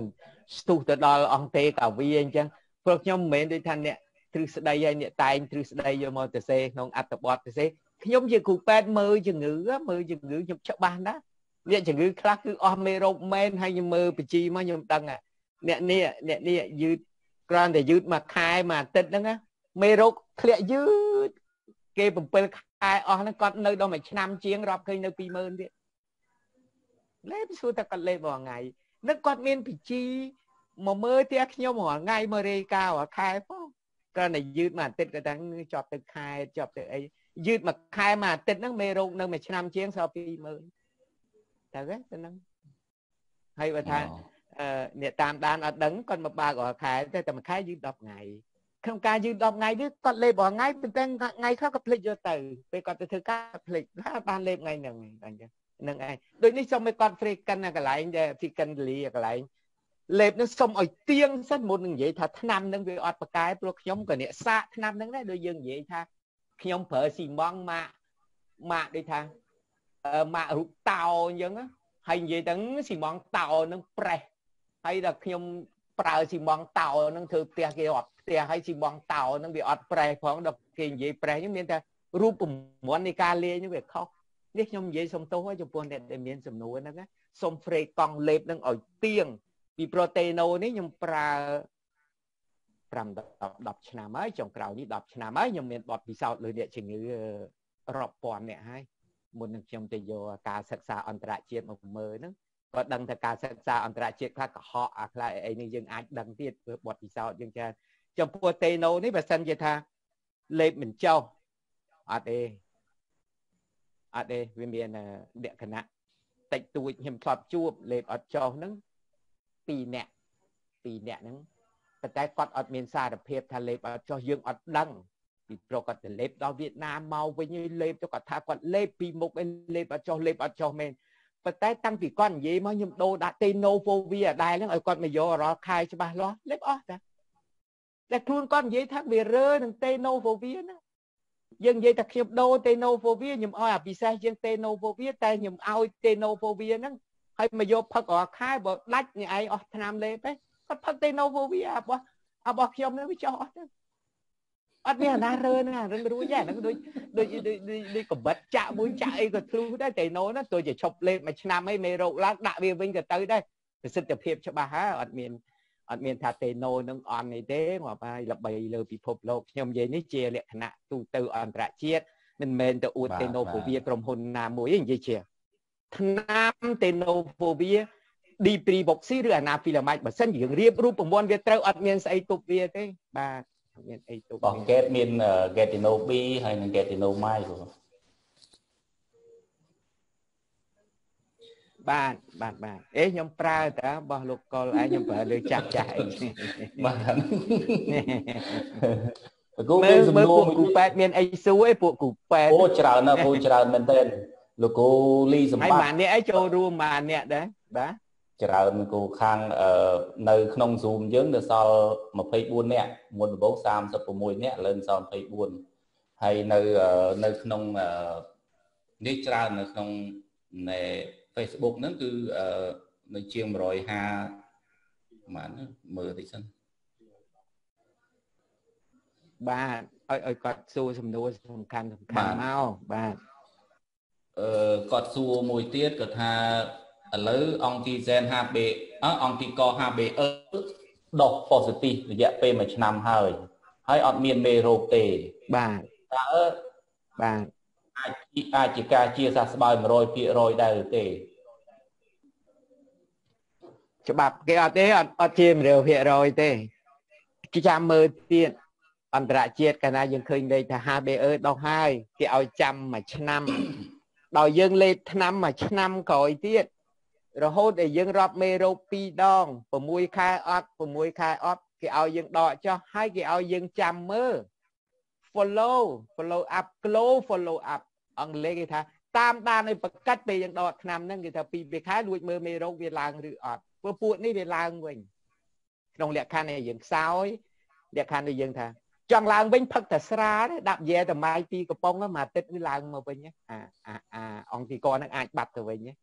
ស្ទុះទៅដល់អង្គទេកាវីអញ្ចឹងព្រោះខ្ញុំមិនមែនដូចថាអ្នកទ្រឹស្ដីហើយអ្នកតែងទ្រឹស្ដីយកមកទៅសេក្នុងអត្ថបទទៅសេខ្ញុំជាគ្រូពេទ្យមើលជំងឺមើលជំងឺខ្ញុំច្បាស់ណាស់អ្នកជំងឺខ្លះគឺអស់មេរោគមែនហើយខ្ញុំមើលបញ្ជីមកខ្ញុំដឹងអ្នកនេះអ្នកនេះយឺតគ្រាន់តែយឺតមួយខែមួយអាទិត្យហ្នឹងណាមេរោគធ្លាក់យឺតគេbảyខែអស់ហ្នឹងគាត់នៅដល់មួយឆ្នាំជាងរាប់ឃើញនៅពីរម៉ឺនទៀតលេបសួរតែគាត់លេបរាល់ថ្ងៃនឹងគាត់មានបញ្ជីមកមើលផ្ទះខ្ញុំរាល់ថ្ងៃមករាយការណ៍រាល់ខែផងគ្រាន់តែយឺតមួយអាទិត្យគាត់ថាជាប់ទៅខែជាប់ទៅអីយឺតមួយខែមួយអាទិត្យហ្នឹងមេរោគនៅមួយឆ្នាំជាងសល់ពីរម៉ឺនទៅទេទៅហ្នឹងហើយបើថាអ្នកតាមដានអត់ដឹងគាត់មកបើករាល់ខែតែតែមួយខែយឺតដប់ថ្ងៃក្នុងការយឺតដប់ថ្ងៃនេះគាត់លេបរាល់ថ្ងៃប៉ុន្តែថ្ងៃខ្លះគាត់ភ្លេចយកទៅពេលគាត់ទៅធ្វើការភ្លេចថាបានលេបថ្ងៃហ្នឹងអញ្ចឹងហ្នឹងឯងដូចនេះសុំឲ្យគាត់ free កិនកន្លែងដែល free កិនលីកន្លែងលេបនឹងសុំឲ្យទៀងសិនមុននឹងនិយាយថាថ្នាំនឹងវាអត់ប្រកែព្រោះខ្ញុំក៏អ្នកសាកថ្នាំនឹងដែរដូចយើងនិយាយថាខ្ញុំប្រើស៊ីម៉ង់ម៉ាក់ម៉ាក់ដូចថាម៉ាក់រូបតោអញ្ចឹងហើយនិយាយទៅស៊ីម៉ង់តោនឹងប្រេះហើយដល់ខ្ញុំប្រើស៊ីម៉ង់តោនឹងធ្វើផ្ទះគេអត់ផ្ទះហើយស៊ីម៉ង់តោនឹងវាអត់ប្រេះផងដល់គេនិយាយប្រេះនេះមានតែរូបមន្តនៃការលេងវាខុសនេះខ្ញុំនិយាយសុំទោសឲ្យចំពោះអ្នកដែលមានសំណួរហ្នឹងណាសុំ free កង់លេបនឹងឲ្យទៀងពី proteino នេះខ្ញុំប្រើ5 10ឆ្នាំហើយចុងក្រោយនេះ10ឆ្នាំហើយខ្ញុំមានបទពិសោធន៍លើអ្នកជំងឺរាប់ពាន់អ្នកហើយមុននឹងខ្ញុំទៅយកការសិក្សាអន្តរជាតិមកមើលហ្នឹងក៏ដឹងថាការសិក្សាអន្តរជាតិខ្លះកុហកអាខ្លះអីនេះយើងអាចដឹងទៀតព្រោះបទពិសោធន៍យើងច្រើនចំពោះ proteino នេះបើសិនជាថាលេបមិនចុះអត់ទេអត់ទេវាមានលក្ខណៈតិចតួចខ្ញុំធ្លាប់ជួបលេបអត់ចុះហ្នឹងពីរនាក់ពីរនាក់ហ្នឹងប៉ុន្តែគាត់អត់មានសារភាពថាលេបអត់ចុះយើងអត់ដឹងពីព្រោះគាត់ទៅលេបដល់វៀតណាមមកវិញលេបទៅគាត់ថាគាត់លេបពីមុខឯលេបអត់ចុះលេបអត់ចុះមែនប៉ុន្តែតាំងពីគាត់និយាយមកខ្ញុំដូរដាក់ Tenofovir ដែរហ្នឹងឲ្យគាត់មកយករាល់ខែច្បាស់លាស់លេបអស់តាតែខ្លួនគាត់និយាយថាវារើនឹង Tenofovir ណាយើងនិយាយថាខ្ញុំដូរ Tenofovir ខ្ញុំឲ្យអាពិសេសជាង Tenofovir តែខ្ញុំឲ្យ Tenofovir ហ្នឹងហើយមកយកផឹករាល់ខែបើដាច់នេះឯងអស់ឆ្នាំលេបទេគាត់ផឹក Tenofovir របស់របស់ខ្ញុំហ្នឹងវាចុះអស់ទៅអត់មានអាណារើណារឹងរួចទេហ្នឹងដូចដូចដូចកបិតចាក់មួយចាក់អីក៏ធ្លុះដែរ Teno ហ្នឹងទោះជាឈប់លេបមួយឆ្នាំអីមេរោគឡើងដាក់វាវិញក៏ទៅដែរប្រសិទ្ធភាពច្បាស់ហើយអត់មានអត់មានថា Teno នឹងអន់អីទេមកហើយល្បីលើពិភពលោកខ្ញុំនិយាយនេះជាលក្ខណៈទូទៅអន្តរជាតិមិនមែនទៅអួត Tenofovir ក្រុមហ៊ុនណាមួយទេនិយាយជាថ្នាំ Tenofovir Diprivoxy ឬ Anaphylamide បើសិនយើងរៀបរូបមន្តវាត្រូវអត់មានស្អីទប់វាទេបាទអត់មានអីទប់បងកេតមាន Getino B ហើយនិង Getino Mai បាទបាទបាទអេខ្ញុំប្រើតារបស់លោកកុលឯងខ្ញុំប្រើលើចាស់ចាស់អីបាទគូមានសំណួរមួយគូប៉ែតមានអីសួរឯពួកគូប៉ែតអូច្រើនណាស់គូច្រើនមែនទែនលោកគូលីសម្បត្តិហើយម៉ាអ្នកឯងចូលរួមម៉ាអ្នកដែរបាទច្រើនគូខាងនៅក្នុង Zoom យើងនៅសល់24នាក់មុនដំបូង36នាក់ឥឡូវសល់24ហើយនៅនៅក្នុងនេះច្រើននៅក្នុងនៃ Facebook ហ្នឹងគឺនៅជាង150ប្រហែលមើលតិចសិនបាទឲ្យឲ្យគាត់សួរសំណួរសំខាន់សំខាន់មកបាទអឺគាត់សួរមួយទៀតគាត់ថាឥឡូវអង្គទីហ្សែន ហាបេ អង្គទីក ហាបេ អឺដុស positive រយៈពេលមួយឆ្នាំហើយហើយអត់មានមេរោគទេបាទតើបាទអាចអាចជាការជាសះស្បើយ 100% ដែរឬទេច្បាប់គេអត់ទេអត់អត់ជា 100% ទេគេចាំមើលទៀតអន្តរជាតិកាលណាយើងឃើញលេខថា ហាបេ អឺដុសហើយគេឲ្យចាំមួយឆ្នាំដល់យើងលេបថ្នាំមួយឆ្នាំក្រោយទៀតរហូតដល់យើងរាប់មេរោគពីរដង6ខែអត់6ខែអត់គេឲ្យយើងដកចុះហើយគេឲ្យយើងចាំមើល follow follow up close follow up អង់គ្លេសគេថាតាមដានឲ្យប្រកាច់ពេលយើងដកថ្នាំហ្នឹងគេថាពីរខែលួចមើលមេរោគវាឡើងឬអត់ព្រោះពួកនេះវាឡើងវិញក្នុងលក្ខខណ្ឌដែលយើងខ្សោយលក្ខខណ្ឌដែលយើងថាចង់ឡើងវិញផឹកតែស្រាដាក់យែតម៉ាយពីកំប៉ុងមួយអាទិត្យវាឡើងមកវិញអាអាអង្គទីកហ្នឹងអាចបាត់ទៅវិញ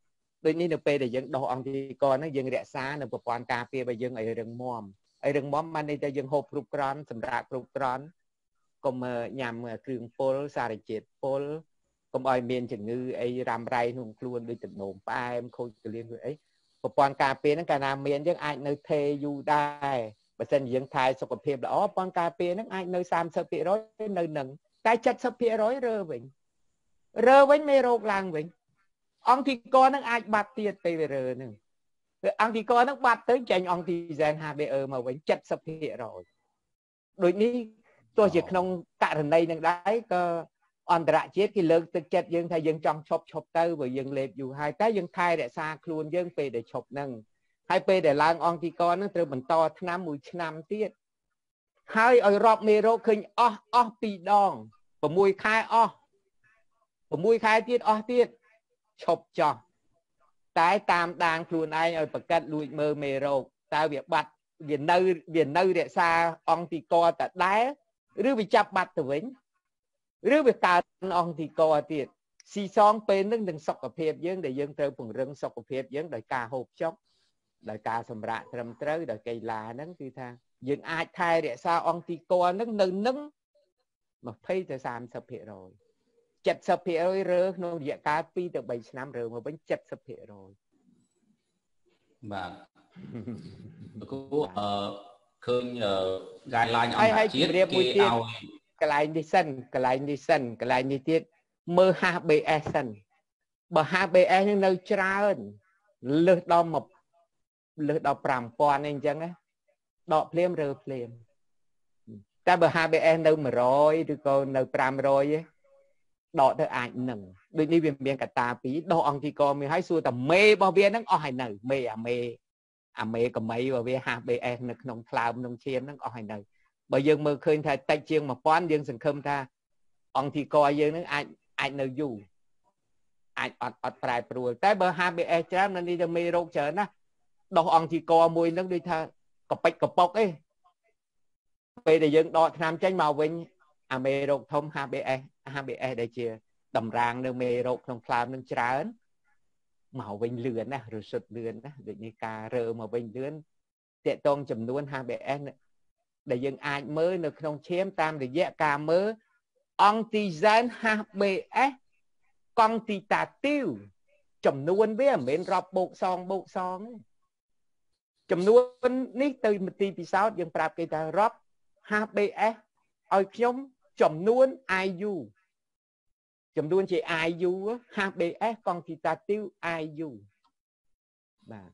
ដូចនេះនៅពេលដែលយើងដោះអង្គទីកហ្នឹងយើងរក្សានៅប្រព័ន្ធការពាររបស់យើងឲ្យរឹងមាំឲ្យរឹងមាំបានន័យថាយើងហូបគ្រប់គ្រាន់សម្រាប់គ្រប់គ្រាន់កុំញ៉ាំគ្រឿងពុលសារជាតិពុលកុំឲ្យមានជំងឺអីរ៉ាំរ៉ៃក្នុងខ្លួនដូចទឹកនោមផ្អែមខូចកលៀនអីប្រព័ន្ធការពារហ្នឹងកាលណាមានយើងអាចនៅថេយូរដែរបើសិនយើងថែសុខភាពល្អប្រព័ន្ធការពារហ្នឹងអាចនៅសាមសិបភាគរយនៅនឹងតែเจ็ดสิบភាគរយរើវិញរើវិញមេរោគឡើងវិញអង្គទីកហ្នឹងអាចបាត់ទៀតពេលវារើហ្នឹងអង្គទីកហ្នឹងបាត់ទៅចេញអង្គទីហ្សែន ហា ប៊ី អឺ មកវិញเจ็ดสิบភាគរយដូចនេះទោះជាក្នុងករណីនឹងដែរក៏អន្តរជាតិគេលើកទឹកចិត្តយើងថាយើងចង់ឈប់ឈប់ទៅបើយើងលេបយូរហើយតែយើងថែរក្សាខ្លួនយើងពេលដែលឈប់ហ្នឹងហើយពេលដែលឡើងអង្គទីកហ្នឹងត្រូវបន្តថ្នាំមួយឆ្នាំទៀតហើយឲ្យរាប់មេរោគឃើញអស់អស់ពីរដង6ខែអស់6ខែទៀតអស់ទៀតឈប់ចោះតែតាមដានខ្លួនឯងឲ្យប្រកាសលួចមើលមេរោគតើវាបាត់វានៅវានៅរក្សាអង្គទីកតដែរឬវាចាប់បាត់ទៅវិញឬវាកើតអង្គទីកទៀតស៊ីសងពេលនឹងនឹងសុខភាពយើងដែលយើងត្រូវពង្រឹងសុខភាពយើងដោយការហូបចុកដោយការសម្រាកត្រឹមត្រូវដោយកីឡាហ្នឹងគឺថាយើងអាចថែរក្សាអង្គទីកហ្នឹងនៅនឹង20ទៅសាមសិបភាគរយเจ็ดสิบភាគរយរើក្នុងរយៈកាលពីរទៅបីឆ្នាំរើមកវិញเจ็ดสิบភាគរយបាទលោកគ្រូអឺឃើញ guideline អន្តរជាតិគេឲ្យកន្លែងនេះសិនកន្លែងនេះសិនកន្លែងនេះទៀតមើល H B S សិនបើ H B S នឹងនៅច្រើនលើសដល់មកលើសដល់five thousandអីអញ្ចឹងណាដកភ្លាមរើភ្លាមតែបើ H B S នៅone hundredឬក៏នៅfive hundredឯងដកទៅអាចនឹងដូចនេះវាមានកត្តាពីរដកអង្គទីកមានហើយសួរតែមេរបស់វាហ្នឹងអស់ហើយនៅមេអាមេអាមេកមីរបស់វា H B S នៅក្នុងថ្លើមក្នុងឈាមហ្នឹងអស់ហើយនៅបើយើងមើលឃើញថាតិចជាងone thousandយើងសង្ឃឹមថាអង្គទីកយើងហ្នឹងអាចអាចនៅយូរអាចអត់អត់ប្រែប្រួលតែបើ H B S ច្រើននៅនេះទៅមេរោគច្រើនណាដោះអង្គទីកមួយហ្នឹងដូចថាកប៉ិចកប៉ុកឯងពេលដែលយើងដកថ្នាំចេញមកវិញអាមេរោគធំ H B S H B S ដែលជាតម្រាងនៅមេរោគក្នុងថ្លើមនឹងច្រើនមកវិញលឿនណារសុទ្ធលឿនណាដូចនេះការរើមកវិញលឿនតកតងចំនួន H B S ដែលយើងអាចមើលនៅក្នុងឈាមតាមរយៈការមើលអង្គទីហ្សែន H B S កង់ទីតាទីវចំនួនវាមិនមែនរាប់បូកសងបូកសងទេចំនួននេះទៅទីពិសោធន៍យើងប្រាប់គេថារាប់ H B S ឲ្យខ្ញុំចំនួន I U ចំនួនជា I U H B S កង់ទីតាទីវ I U បាទ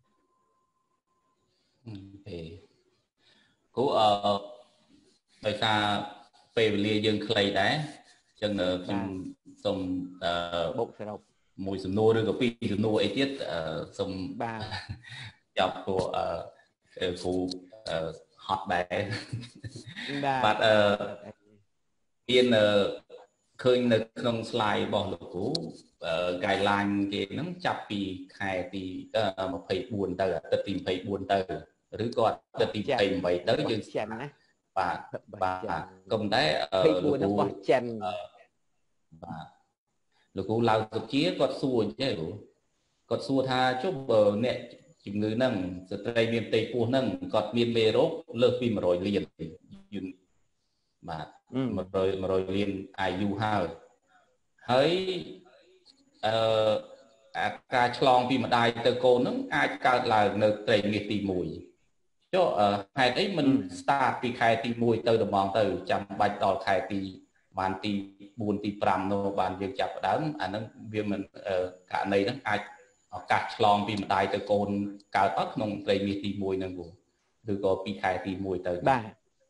ទេគូអឺដោយសារពេលវេលាយើងខ្លីដែរអញ្ចឹងខ្ញុំសូមអឺបុកសរុបមួយសំណួរឬក៏ពីរសំណួរអីទៀតអឺសូមបាទចាប់ព្រោះអឺគូអឺហត់ដែរបាទអឺមានឃើញនៅក្នុង slide របស់លោកគ្រូ guideline គេហ្នឹងចាប់ពីខែទីtwenty-fourទៅអាទិត្យទីtwenty-fourទៅឬក៏អាទិត្យទីtwenty-eightទៅយើងចិនណាបាទបាទក៏ប៉ុន្តែលោកគ្រូរបស់ចិនបាទលោកគ្រូឡៅសុជាគាត់សួរអញ្ចឹងគាត់សួរថាចុះបើអ្នកជំងឺហ្នឹងស្ត្រីមានផ្ទៃពោះហ្នឹងគាត់មានមេរោគលើសពីone hundredលានបាទone hundredលាន I U ហើយហើយអឺអាការឆ្លងពីម្ដាយទៅកូនហ្នឹងអាចកើតឡើងនៅត្រីមាសទីoneចុះហេតុអីមិន start ពីខែទីoneទៅដំងទៅចាំបាច់ដល់ខែទីបានទីfourទីfiveនោះបានយើងចាប់ផ្ដើមអាហ្នឹងវាមិនករណីហ្នឹងអាចឱកាសឆ្លងពីម្ដាយទៅកូនកើតអត់ក្នុងត្រីមាសទីoneហ្នឹងគូឬក៏ពីខែទីoneទៅបាទ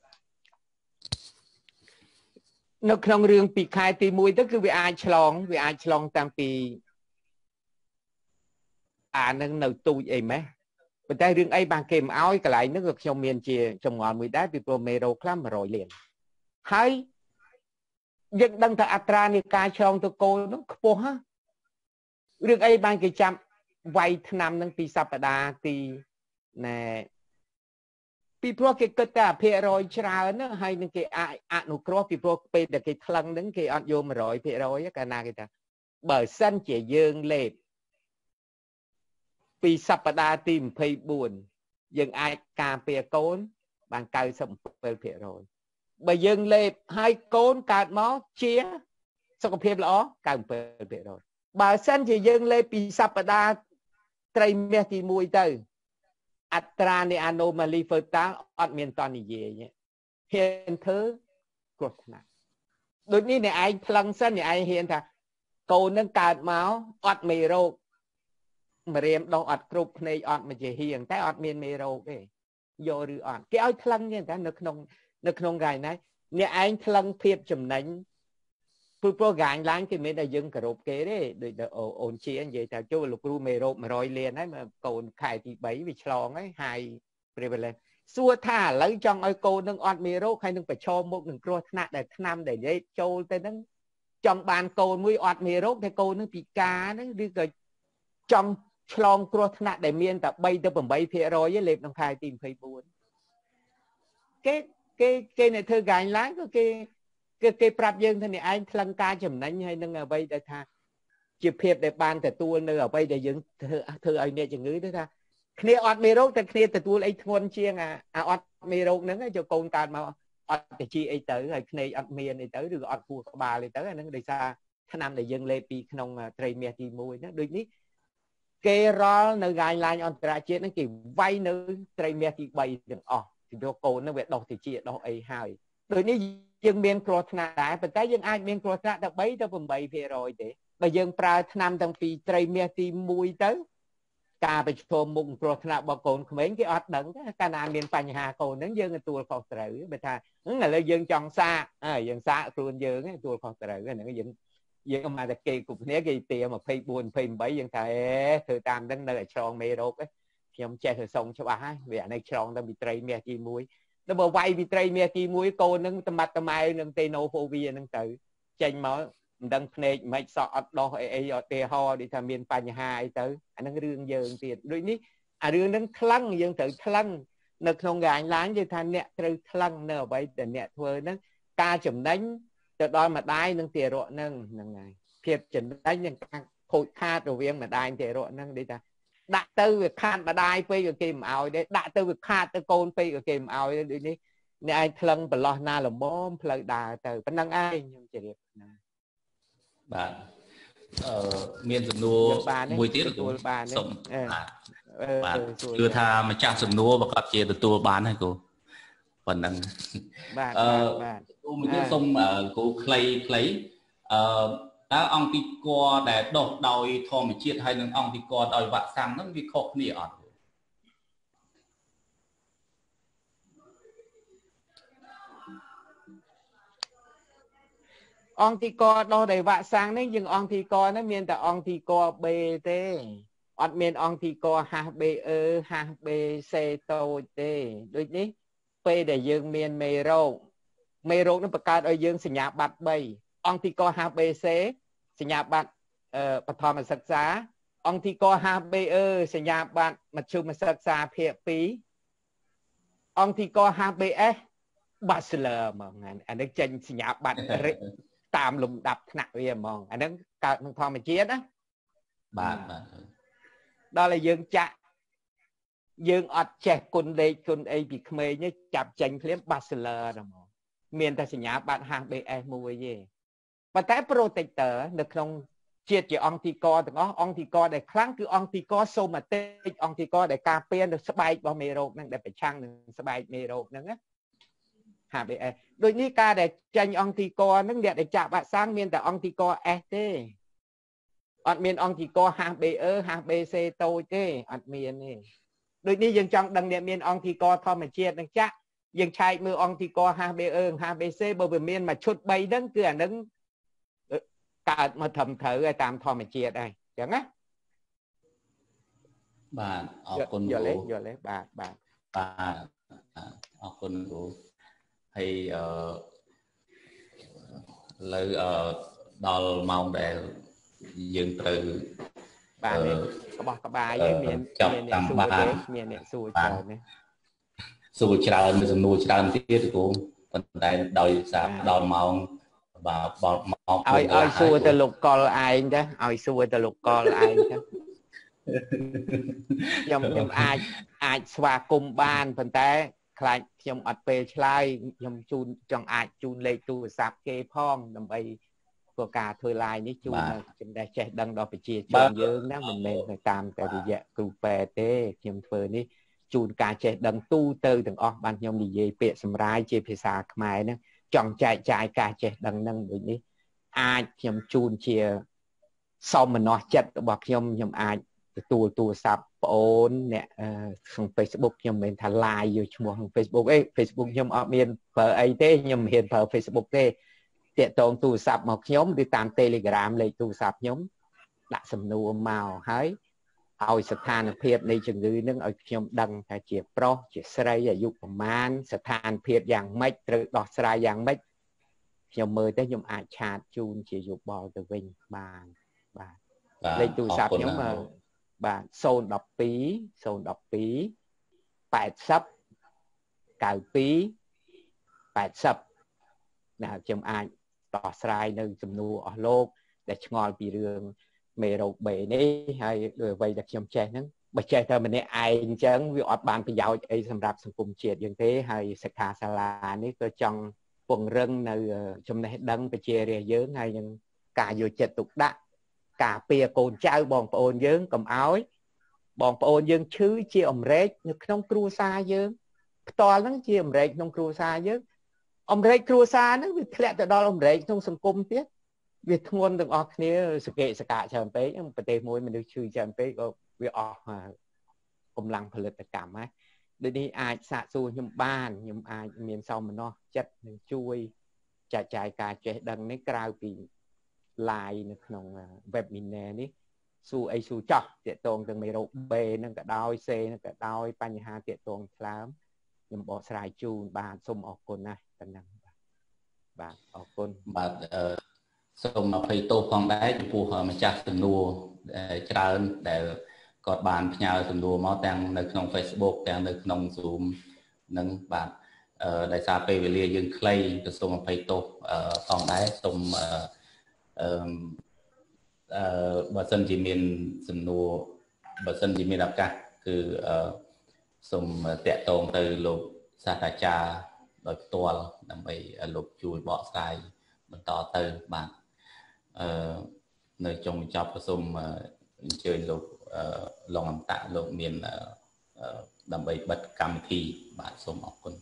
នៅក្នុងរឿងពីខែទីoneទៅគឺវាអាចឆ្លងវាអាចឆ្លងតាំងពីអានឹងនៅទូចអីម៉េះប៉ុន្តែរឿងអីបានគេមិនអោយកន្លែងហ្នឹងក៏ខ្ញុំមានជាចម្ងល់មួយដែរពីព្រោះមេរោគខ្លះone hundredលានហើយយើងដឹងថាអត្រានៃការឆ្លងទៅកូនហ្នឹងខ្ពស់ណារឿងអីបានគេចាប់វាយថ្នាំហ្នឹងពីសប្តាហ៍ទីណែពីព្រោះគេគិតតែភាគរយច្រើនណាហើយនឹងគេអនុគ្រោះពីព្រោះពេលដែលគេថ្លឹងហ្នឹងគេអត់យកone hundredភាគរយកាលណាគេថាបើសិនជាយើងលេបពីសប្តាហ៍ទីยี่สิบสี่យើងអាចការពារកូនបានเก้าสิบเจ็ดเปอร์เซ็นต์ បើយើងលេបហើយកូនកើតមកជាសុខភាពល្អเก้าสิบเจ็ดเปอร์เซ็นต์ បើសិនជាយើងលេបពីសប្តាហ៍ត្រីមាសទីមួយទៅអត្រានៃ anomaly fertile អត់មានតនិយាយហ៊ានធ្វើគ្រោះថ្នាក់ដូចនេះអ្នកឯងថ្លឹងសិនអ្នកឯងហ៊ានថាកូននឹងកើតមកអត់មេរោគម្រាមដុះអត់គ្រប់ភ្នែកអត់មកជាហៀងតែអត់មានមេរោគទេយកឬអត់គេឲ្យថ្លឹងទេតែនៅក្នុងនៅក្នុងកាយណាអ្នកឯងថ្លឹងភាពចំណេញព្រោះព្រោះកាយឡើងគេមានតែយើងគោរពគេទេដូចអូនជានិយាយថាចូលលោកគ្រូមេរោគmột trămលានហើយកូនខែទី3វាឆ្លងហើយ high prevalence សួរថាឥឡូវចង់ឲ្យកូននឹងអត់មេរោគហើយនឹងប្រឈមមុខនឹងគ្រោះថ្នាក់ដែលថ្នាំដែលនិយាយចូលទៅហ្នឹងចង់បានកូនមួយអត់មេរោគតែកូននឹងពិការហ្នឹងឬក៏ចង់ឆ្លងគ្រោះថ្នាក់ដែលមានតែ3ទៅ8%ទេលេបក្នុងខែទីยี่สิบสี่គេគេគេអ្នកធ្វើកាយឡើងក៏គេគេគេប្រាប់យើងថាអ្នកឯងថ្លឹងការចំណេញហើយនឹងអ្វីដែលថាជាភាពដែលបានទទួលនៅអ្វីដែលយើងធ្វើធ្វើឲ្យអ្នកជំងឺទៅថាគ្នាអត់មេរោគតែគ្នាទទួលអីធ្ងន់ជាងអាអត់មេរោគហ្នឹងចូលកូនកើតមកអត់តិចអីទៅហើយភ្នែកអត់មានអីទៅឬក៏អត់ពោះក្បាលអីទៅអាហ្នឹងដោយសារថ្នាំដែលយើងលេបពីក្នុងត្រីមាសទីមួយហ្នឹងដូចនេះគេរល់នៅកាយឡាញអន្តរជាតិហ្នឹងគេវាយនៅត្រីមាសទី3ទាំងអស់ពីព្រោះកូនហ្នឹងវាដុះតិចដុះអីហើយដូចនេះយើងមានគ្រោះថ្នាក់ដែរប៉ុន្តែយើងអាចមានគ្រោះថ្នាក់តែ3ទៅ8%ទេបើយើងប្រើថ្នាំទាំងពីរត្រីមាសទីមួយទៅការប្រឈមមុខគ្រោះថ្នាក់របស់កូនក្មេងគេអត់ដឹងទេកាលណាមានបញ្ហាកូនហ្នឹងយើងទទួលខុសត្រូវបើថាឥឡូវយើងចង់សាកហើយយើងសាកខ្លួនយើងទទួលខុសត្រូវហ្នឹងយើងយើងមកតែគេគ្រប់គ្នាគេទាยี่สิบสี่ ยี่สิบแปดយើងថាអេធ្វើតាមហ្នឹងនៅឲ្យឆ្លងមេរោគខ្ញុំចេះទៅសុំច្បាស់ហើយវាអានេះឆ្លងទៅពីត្រីមាសទីមួយដល់បើវាយពីត្រីមាសទីមួយកូនហ្នឹងត្មាត់ត្មៅនឹងតេណូហ្វូវីហ្នឹងទៅចេញមកមិនដឹងភ្នែកមិនសក់អត់ដោះអីអីអត់ទេហោដូចថាមានបញ្ហាអីទៅអាហ្នឹងរឿងយើងទៀតដូចនេះអារឿងហ្នឹងថ្លឹងយើងត្រូវថ្លឹងនៅក្នុងកាយឡាញគេថាអ្នកត្រូវថ្លឹងនៅអ្វីដែលអ្នកធ្វើហ្នឹងការចំណេញទៅដល់ម្ដាយនិងទារកហ្នឹងហ្នឹងហើយភាពចំណេញនិងការខូចខាតរវាងម្ដាយទារកហ្នឹងដូចថាដាក់ទៅវាខាតម្ដាយពេកក៏គេមិនឲ្យដែរដាក់ទៅវាខាតទៅកូនពេកក៏គេមិនឲ្យដែរដូចនេះអ្នកឯងថ្លឹងប្រឡោះណាល្មមផ្លូវដើរទៅប៉ុណ្ណឹងឯងខ្ញុំជម្រាបណាបាទអឺមានសំណួរមួយទៀតទទួលបានសុំបាទគឺថាម្ចាស់សំណួរប្រកាសជាទទួលបានហើយគ្រូប៉ុណ្ណឹងបាទបាទគ្រូមួយទៀតសុំគ្រូខ្លីខ្លីអឺតើអង្គទីកដែលដុះដោយធម្មជាតិហើយនឹងអង្គទីកដោយវ៉ាក់សាំងហ្នឹងវាខុសគ្នាអត់អង្គទីកដោះដោយវ៉ាក់សាំងនេះយើងអង្គទីកហ្នឹងមានតែអង្គទីក B ទេអត់មានអង្គទីក H B E H B C តូចទេដូចនេះពេលដែលយើងមានមេរោគមេរោគនឹងបង្កើតឲ្យយើងសញ្ញាបត្រ3អង្គទីក H B C សញ្ញាបត្របឋមសិក្សាអង្គទីក H B E សញ្ញាបត្រមធ្យមសិក្សាភាគ2អង្គទីក H B S Bachelor ហ្មងអានេះចេញសញ្ញាបត្រតាមលំដាប់ថ្នាក់វាហ្មងអាហ្នឹងកើតក្នុងធម្មជាតិណាបាទបាទដល់ឲ្យយើងចាក់យើងអត់ចេះគុណលេខគុណអីពីក្មេងទេចាប់ចេញភ្លាម Bachelor ហ្មងមានតែសញ្ញាបត្រ H B S មួយទេប៉ុន្តែ protector នៅក្នុងជាតិជាអង្គទីកទាំងអស់អង្គទីកដែលខ្លាំងគឺអង្គទីក somatic អង្គទីកដែលការពារនៅស្បែករបស់មេរោគហ្នឹងដែលប្រឆាំងនឹងស្បែកមេរោគហ្នឹងណាH B S ដូចនេះការដែលចេញអង្គទីកហ្នឹងអ្នកដែលចាក់វ៉ាក់សាំងមានតែអង្គទីក S ទេអត់មានអង្គទីក H B E H B C តូចទេអត់មានទេដូចនេះយើងចង់ដឹងអ្នកមានអង្គទីកធម្មជាតិនឹងចាក់យើងឆែកមើលអង្គទីក H B E H B C បើវាមានមួយឈុត3ហ្នឹងគឺអាហ្នឹងកើតមកត្រឹមត្រូវហើយតាមធម្មជាតិហើយអញ្ចឹងណាបាទអរគុណយល់ទេយល់ទេបាទបាទបាទអរគុណគ្រូហើយអឺលើអឺដល់ម៉ោងដែលយើងត្រូវបាទក្បោះក្បាយយើងមានមានអ្នកសួរទេមានអ្នកសួរច្រើនណាសួរច្រើនមានសំណួរច្រើនទៀតគ្រូប៉ុន្តែដោយសារដល់ម៉ោងបាទម៉ោងឲ្យឲ្យសួរទៅលោកកលឯងទៅឲ្យសួរទៅលោកកលឯងទៅខ្ញុំខ្ញុំអាចអាចស្វាគមន៍បានប៉ុន្តែខ្លាចខ្ញុំអត់ពេលឆ្លើយខ្ញុំជូនចង់អាចជូនលេខទូរស័ព្ទគេផងដើម្បីព្រោះការធ្វើ live នេះជូនចំណេះចេះដឹងដល់ប្រជាជនយើងណាមិនមែនតាមតែរយៈគ្រូពេទ្យទេខ្ញុំធ្វើនេះជូនការចេះដឹងទូទៅទាំងអស់បានខ្ញុំនិយាយពាក្យសម្រាយជាភាសាខ្មែរហ្នឹងចង់ចែកចាយការចេះដឹងហ្នឹងដូចនេះអាចខ្ញុំជូនជាសមមនោចិត្តរបស់ខ្ញុំខ្ញុំអាចទទួលទូរស័ព្ទប្អូនអ្នកក្នុង Facebook ខ្ញុំមិនមែនថា live យកឈ្មោះក្នុង Facebook អី Facebook ខ្ញុំអត់មានប្រើអីទេខ្ញុំមិនហ៊ានប្រើ Facebook ទេតាក់ទងទូរស័ព្ទមកខ្ញុំឬតាម Telegram លេខទូរស័ព្ទខ្ញុំដាក់សំណួរមកហើយឲ្យស្ថានភាពនៃជំងឺនឹងឲ្យខ្ញុំដឹងថាជាប្រុសជាស្រីអាយុប្រមាណស្ថានភាពយ៉ាងម៉េចត្រូវដោះស្រាយយ៉ាងម៉េចខ្ញុំមើលទៅខ្ញុំអាចឆាតជូនជាយោបល់ទៅវិញបានបាទលេខទូរស័ព្ទខ្ញុំបាទศูนย์ หนึ่ง สอง ศูนย์ หนึ่ง สอง แปด ศูนย์ เก้า สอง แปด ศูนย์ណាខ្ញុំអាចដោះស្រាយនៅសំណួរអស់លោកដែលឆ្ងល់ពីរឿងមេរោគ B នេះហើយដោយអ្វីដែលខ្ញុំចេះហ្នឹងបើចេះតែម្នាក់ឯងអញ្ចឹងវាអត់បានប្រយោជន៍អីសម្រាប់សង្គមជាតិយើងទេហើយសិក្ខាសាលានេះក៏ចង់ពង្រឹងនៅចំណេះដឹងប្រជារាស្ត្រយើងហើយនឹងការយកចិត្តទុកដាក់ការពារកូនចៅបងប្អូនយើងកុំឲ្យបងប្អូនយើងឈឺជាអម្រែកនៅក្នុងគ្រួសារយើងផ្ទាល់ហ្នឹងជាអម្រែកក្នុងគ្រួសារយើងអម្រែកគ្រួសារហ្នឹងវាធ្លាក់ទៅដល់អម្រែកក្នុងសង្គមទៀតវាធ្ងន់ទាំងអស់គ្នាសកេសកាច្រើនពេកប្រទេសមួយមនុស្សឈឺច្រើនពេកក៏វាអស់កម្លាំងផលិតកម្មហ្នឹងដូចនេះអាចសាកសួរខ្ញុំបានខ្ញុំអាចមានសោមនស្សចិត្តនឹងជួយចែកចាយការចេះដឹងនេះក្រៅពី live នៅក្នុង webinar នេះសួរអីសួរចោះតាក់ទងទាំងមេរោគ B នឹងក៏ដោយ C នឹងក៏ដោយបញ្ហាតាក់ទងថ្លើមខ្ញុំបកស្រាយជូនបាទសូមអរគុណណាស់ប៉ុណ្ណឹងបាទអរគុណបាទសូមអភ័យទោសផងដែរចំពោះម្ចាស់សំណួរច្រើនដែលគាត់បានផ្ញើសំណួរមកទាំងនៅក្នុង Facebook ទាំងនៅក្នុង Zoom នឹងបាទដោយសារពេលវេលាយើងខ្លីក៏សូមអភ័យទោសផងដែរសូមអឺអឺបើសិនជាមានសំណួរបើសិនជាមានឱកាសគឺសូមតាក់ទងទៅលោកសាស្ត្រាចារ្យដោយផ្ទាល់ដើម្បីលោកជួយបកស្រាយបន្តទៅបាទអឺនៅចុងបញ្ចប់ក៏សូមអញ្ជើញលោកឡុងអមតៈលោកមានដើម្បីបិទកម្មវិធីបាទសូមអរគុណ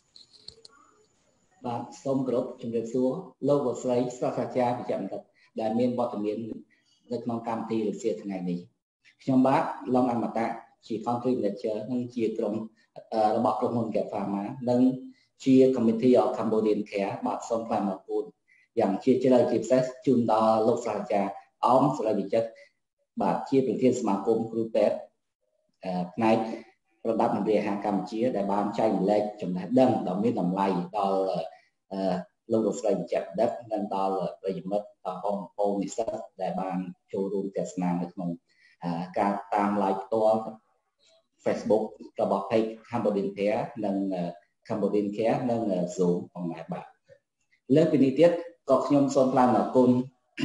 បាទសូមគោរពជំរាបសួរលោកលោកស្រីសាស្ត្រាចារ្យវិជ្ជបណ្ឌិតដែលមានវត្តមាននៅក្នុងកម្មវិធីរសៀលថ្ងៃនេះខ្ញុំបាទឡុងអមតៈជា Country Manager និងជាក្រុមរបស់ក្រុមហ៊ុន Gap Pharma និងជា Committee of Cambodian Care បាទសូមថ្លែងអំណរគុណយ៉ាងជាជ្រៅជាពិសេសជូនដល់លោកសាស្ត្រាចារ្យអមសុរិយវិចិត្របាទជាប្រធានសមាគមគ្រូពេទ្យផ្នែកប្រដាប់នរាអាហារកម្ពុជាដែលបានចែករំលែកចំណេះដឹងដ៏មានតម្លៃដល់លោកលោកស្រីវិចិត្របណ្ឌិតនិងដល់ប្រិយមិត្តដល់បងប្អូននិស្សិតដែលបានចូលរួមទស្សនានៅក្នុងការតាម live ផ្ទាល់ Facebook របស់ page Cambodian Care និង Cambodian Care និង Zoom ផងដែរបាទលើសពីនេះទៀតក៏ខ្ញុំសូមថ្លែងអរគុណ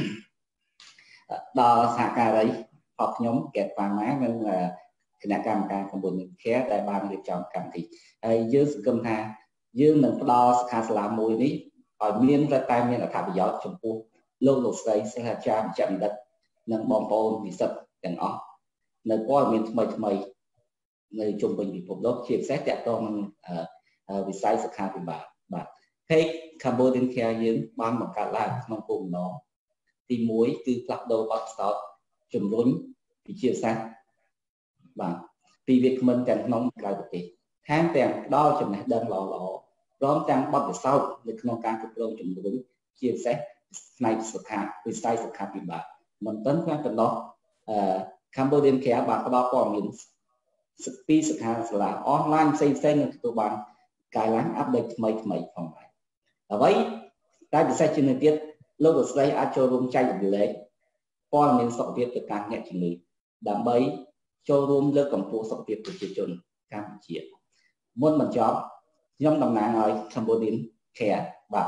ដល់សហការីរបស់ខ្ញុំ Gap Pharma និងគណៈកម្មការ Cambodian Care ដែលបានរៀបចំកម្មវិធីហើយយើងសង្ឃឹមថាយើងនឹងផ្ដល់សិក្ខាសាលាមួយនេះឲ្យមានតែតែមានអត្ថប្រយោជន៍ចំពោះលោកលោកស្រីសាស្ត្រាចារ្យវិជ្ជបណ្ឌិតនិងបងប្អូននិស្សិតទាំងអស់នៅព័ត៌មានថ្មីថ្មីនៅជុំវិញពិភពលោកជាពិសេសទាក់ទងនឹងវិស័យសុខាភិបាលបាទ Page Cambodian Care យើងបានបង្កើតឡើងក្នុងគោលបំណងទីមួយគឺផ្លាស់ប្ដូរបទពិសោធន៍ជំរុញវិទ្យាសាស្ត្របាទពីវាគ្មិនទាំងក្នុងក្រៅប្រទេសថែមទាំងផ្ដល់ចំណេះដឹងល្អៗព្រមទាំងបទពិសោធន៍នៅក្នុងការគ្រប់គ្រងជំរុញជាពិសេសផ្នែកសុខាវិស័យសុខាភិបាលមិនប៉ុន្តែប៉ុណ្ណោះអឺ Cambodian Care បានផ្ដល់ព័ត៌មានពីសិក្ខាសាលាអនឡាញផ្សេងផ្សេងនឹងទទួលបានការឡើងអាប់ដេតថ្មីថ្មីផងដែរអ្វីតែពិសេសជាងនេះទៀតលោកលោកស្រីអាចចូលរួមចែករំលែកព័ត៌មានសុខភាពទៅកាន់អ្នកជំងឺដើម្បីចូលរួមលើកកម្ពស់សុខភាពប្រជាជនកម្ពុជាមុនបញ្ចប់ខ្ញុំតំណាងឲ្យ Cambodian Care បាទ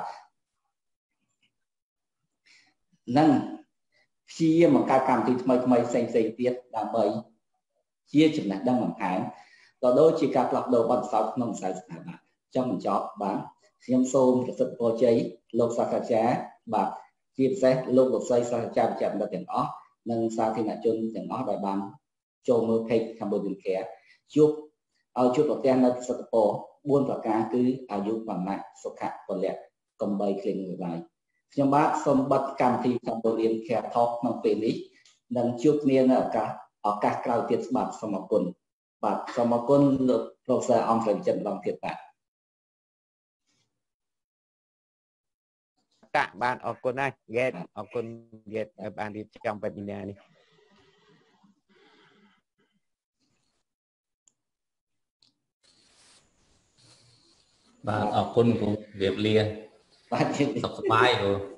នឹងព្យាយាមបង្កើតកម្មវិធីថ្មីថ្មីផ្សេងផ្សេងទៀតដើម្បី chia chừng là đang làm tháng và đôi chỉ cả lọc đầu bằng sáu năm sáu tháng bạn trong mình chọn bán xem xôm cái sự có cháy lục sa khả trá bạn chia sẻ lục lục xây sa chạm chạm là tiền ó nâng sao thì lại chôn tiền ó đại bàn cho mơ phê Cambodia kẻ chúc ao chúc đầu tiên là sự có buôn và cá cứอายุ và mạnh số khả còn lẹ cầm bay kênh người lại nhưng bác xong bắt cam thì Cambodia kẻ thọc nông phê lý nâng chúc niên ở cả ở các cloud tiết bạc xong một quân bạc xong một quân lực professor ông phải chân lòng thiệt bạn cả bạn ở quân này ghét ở quân ghét ở bạn đi trong webinar này bạn ở quân của Việt Liên bạn tập bài rồi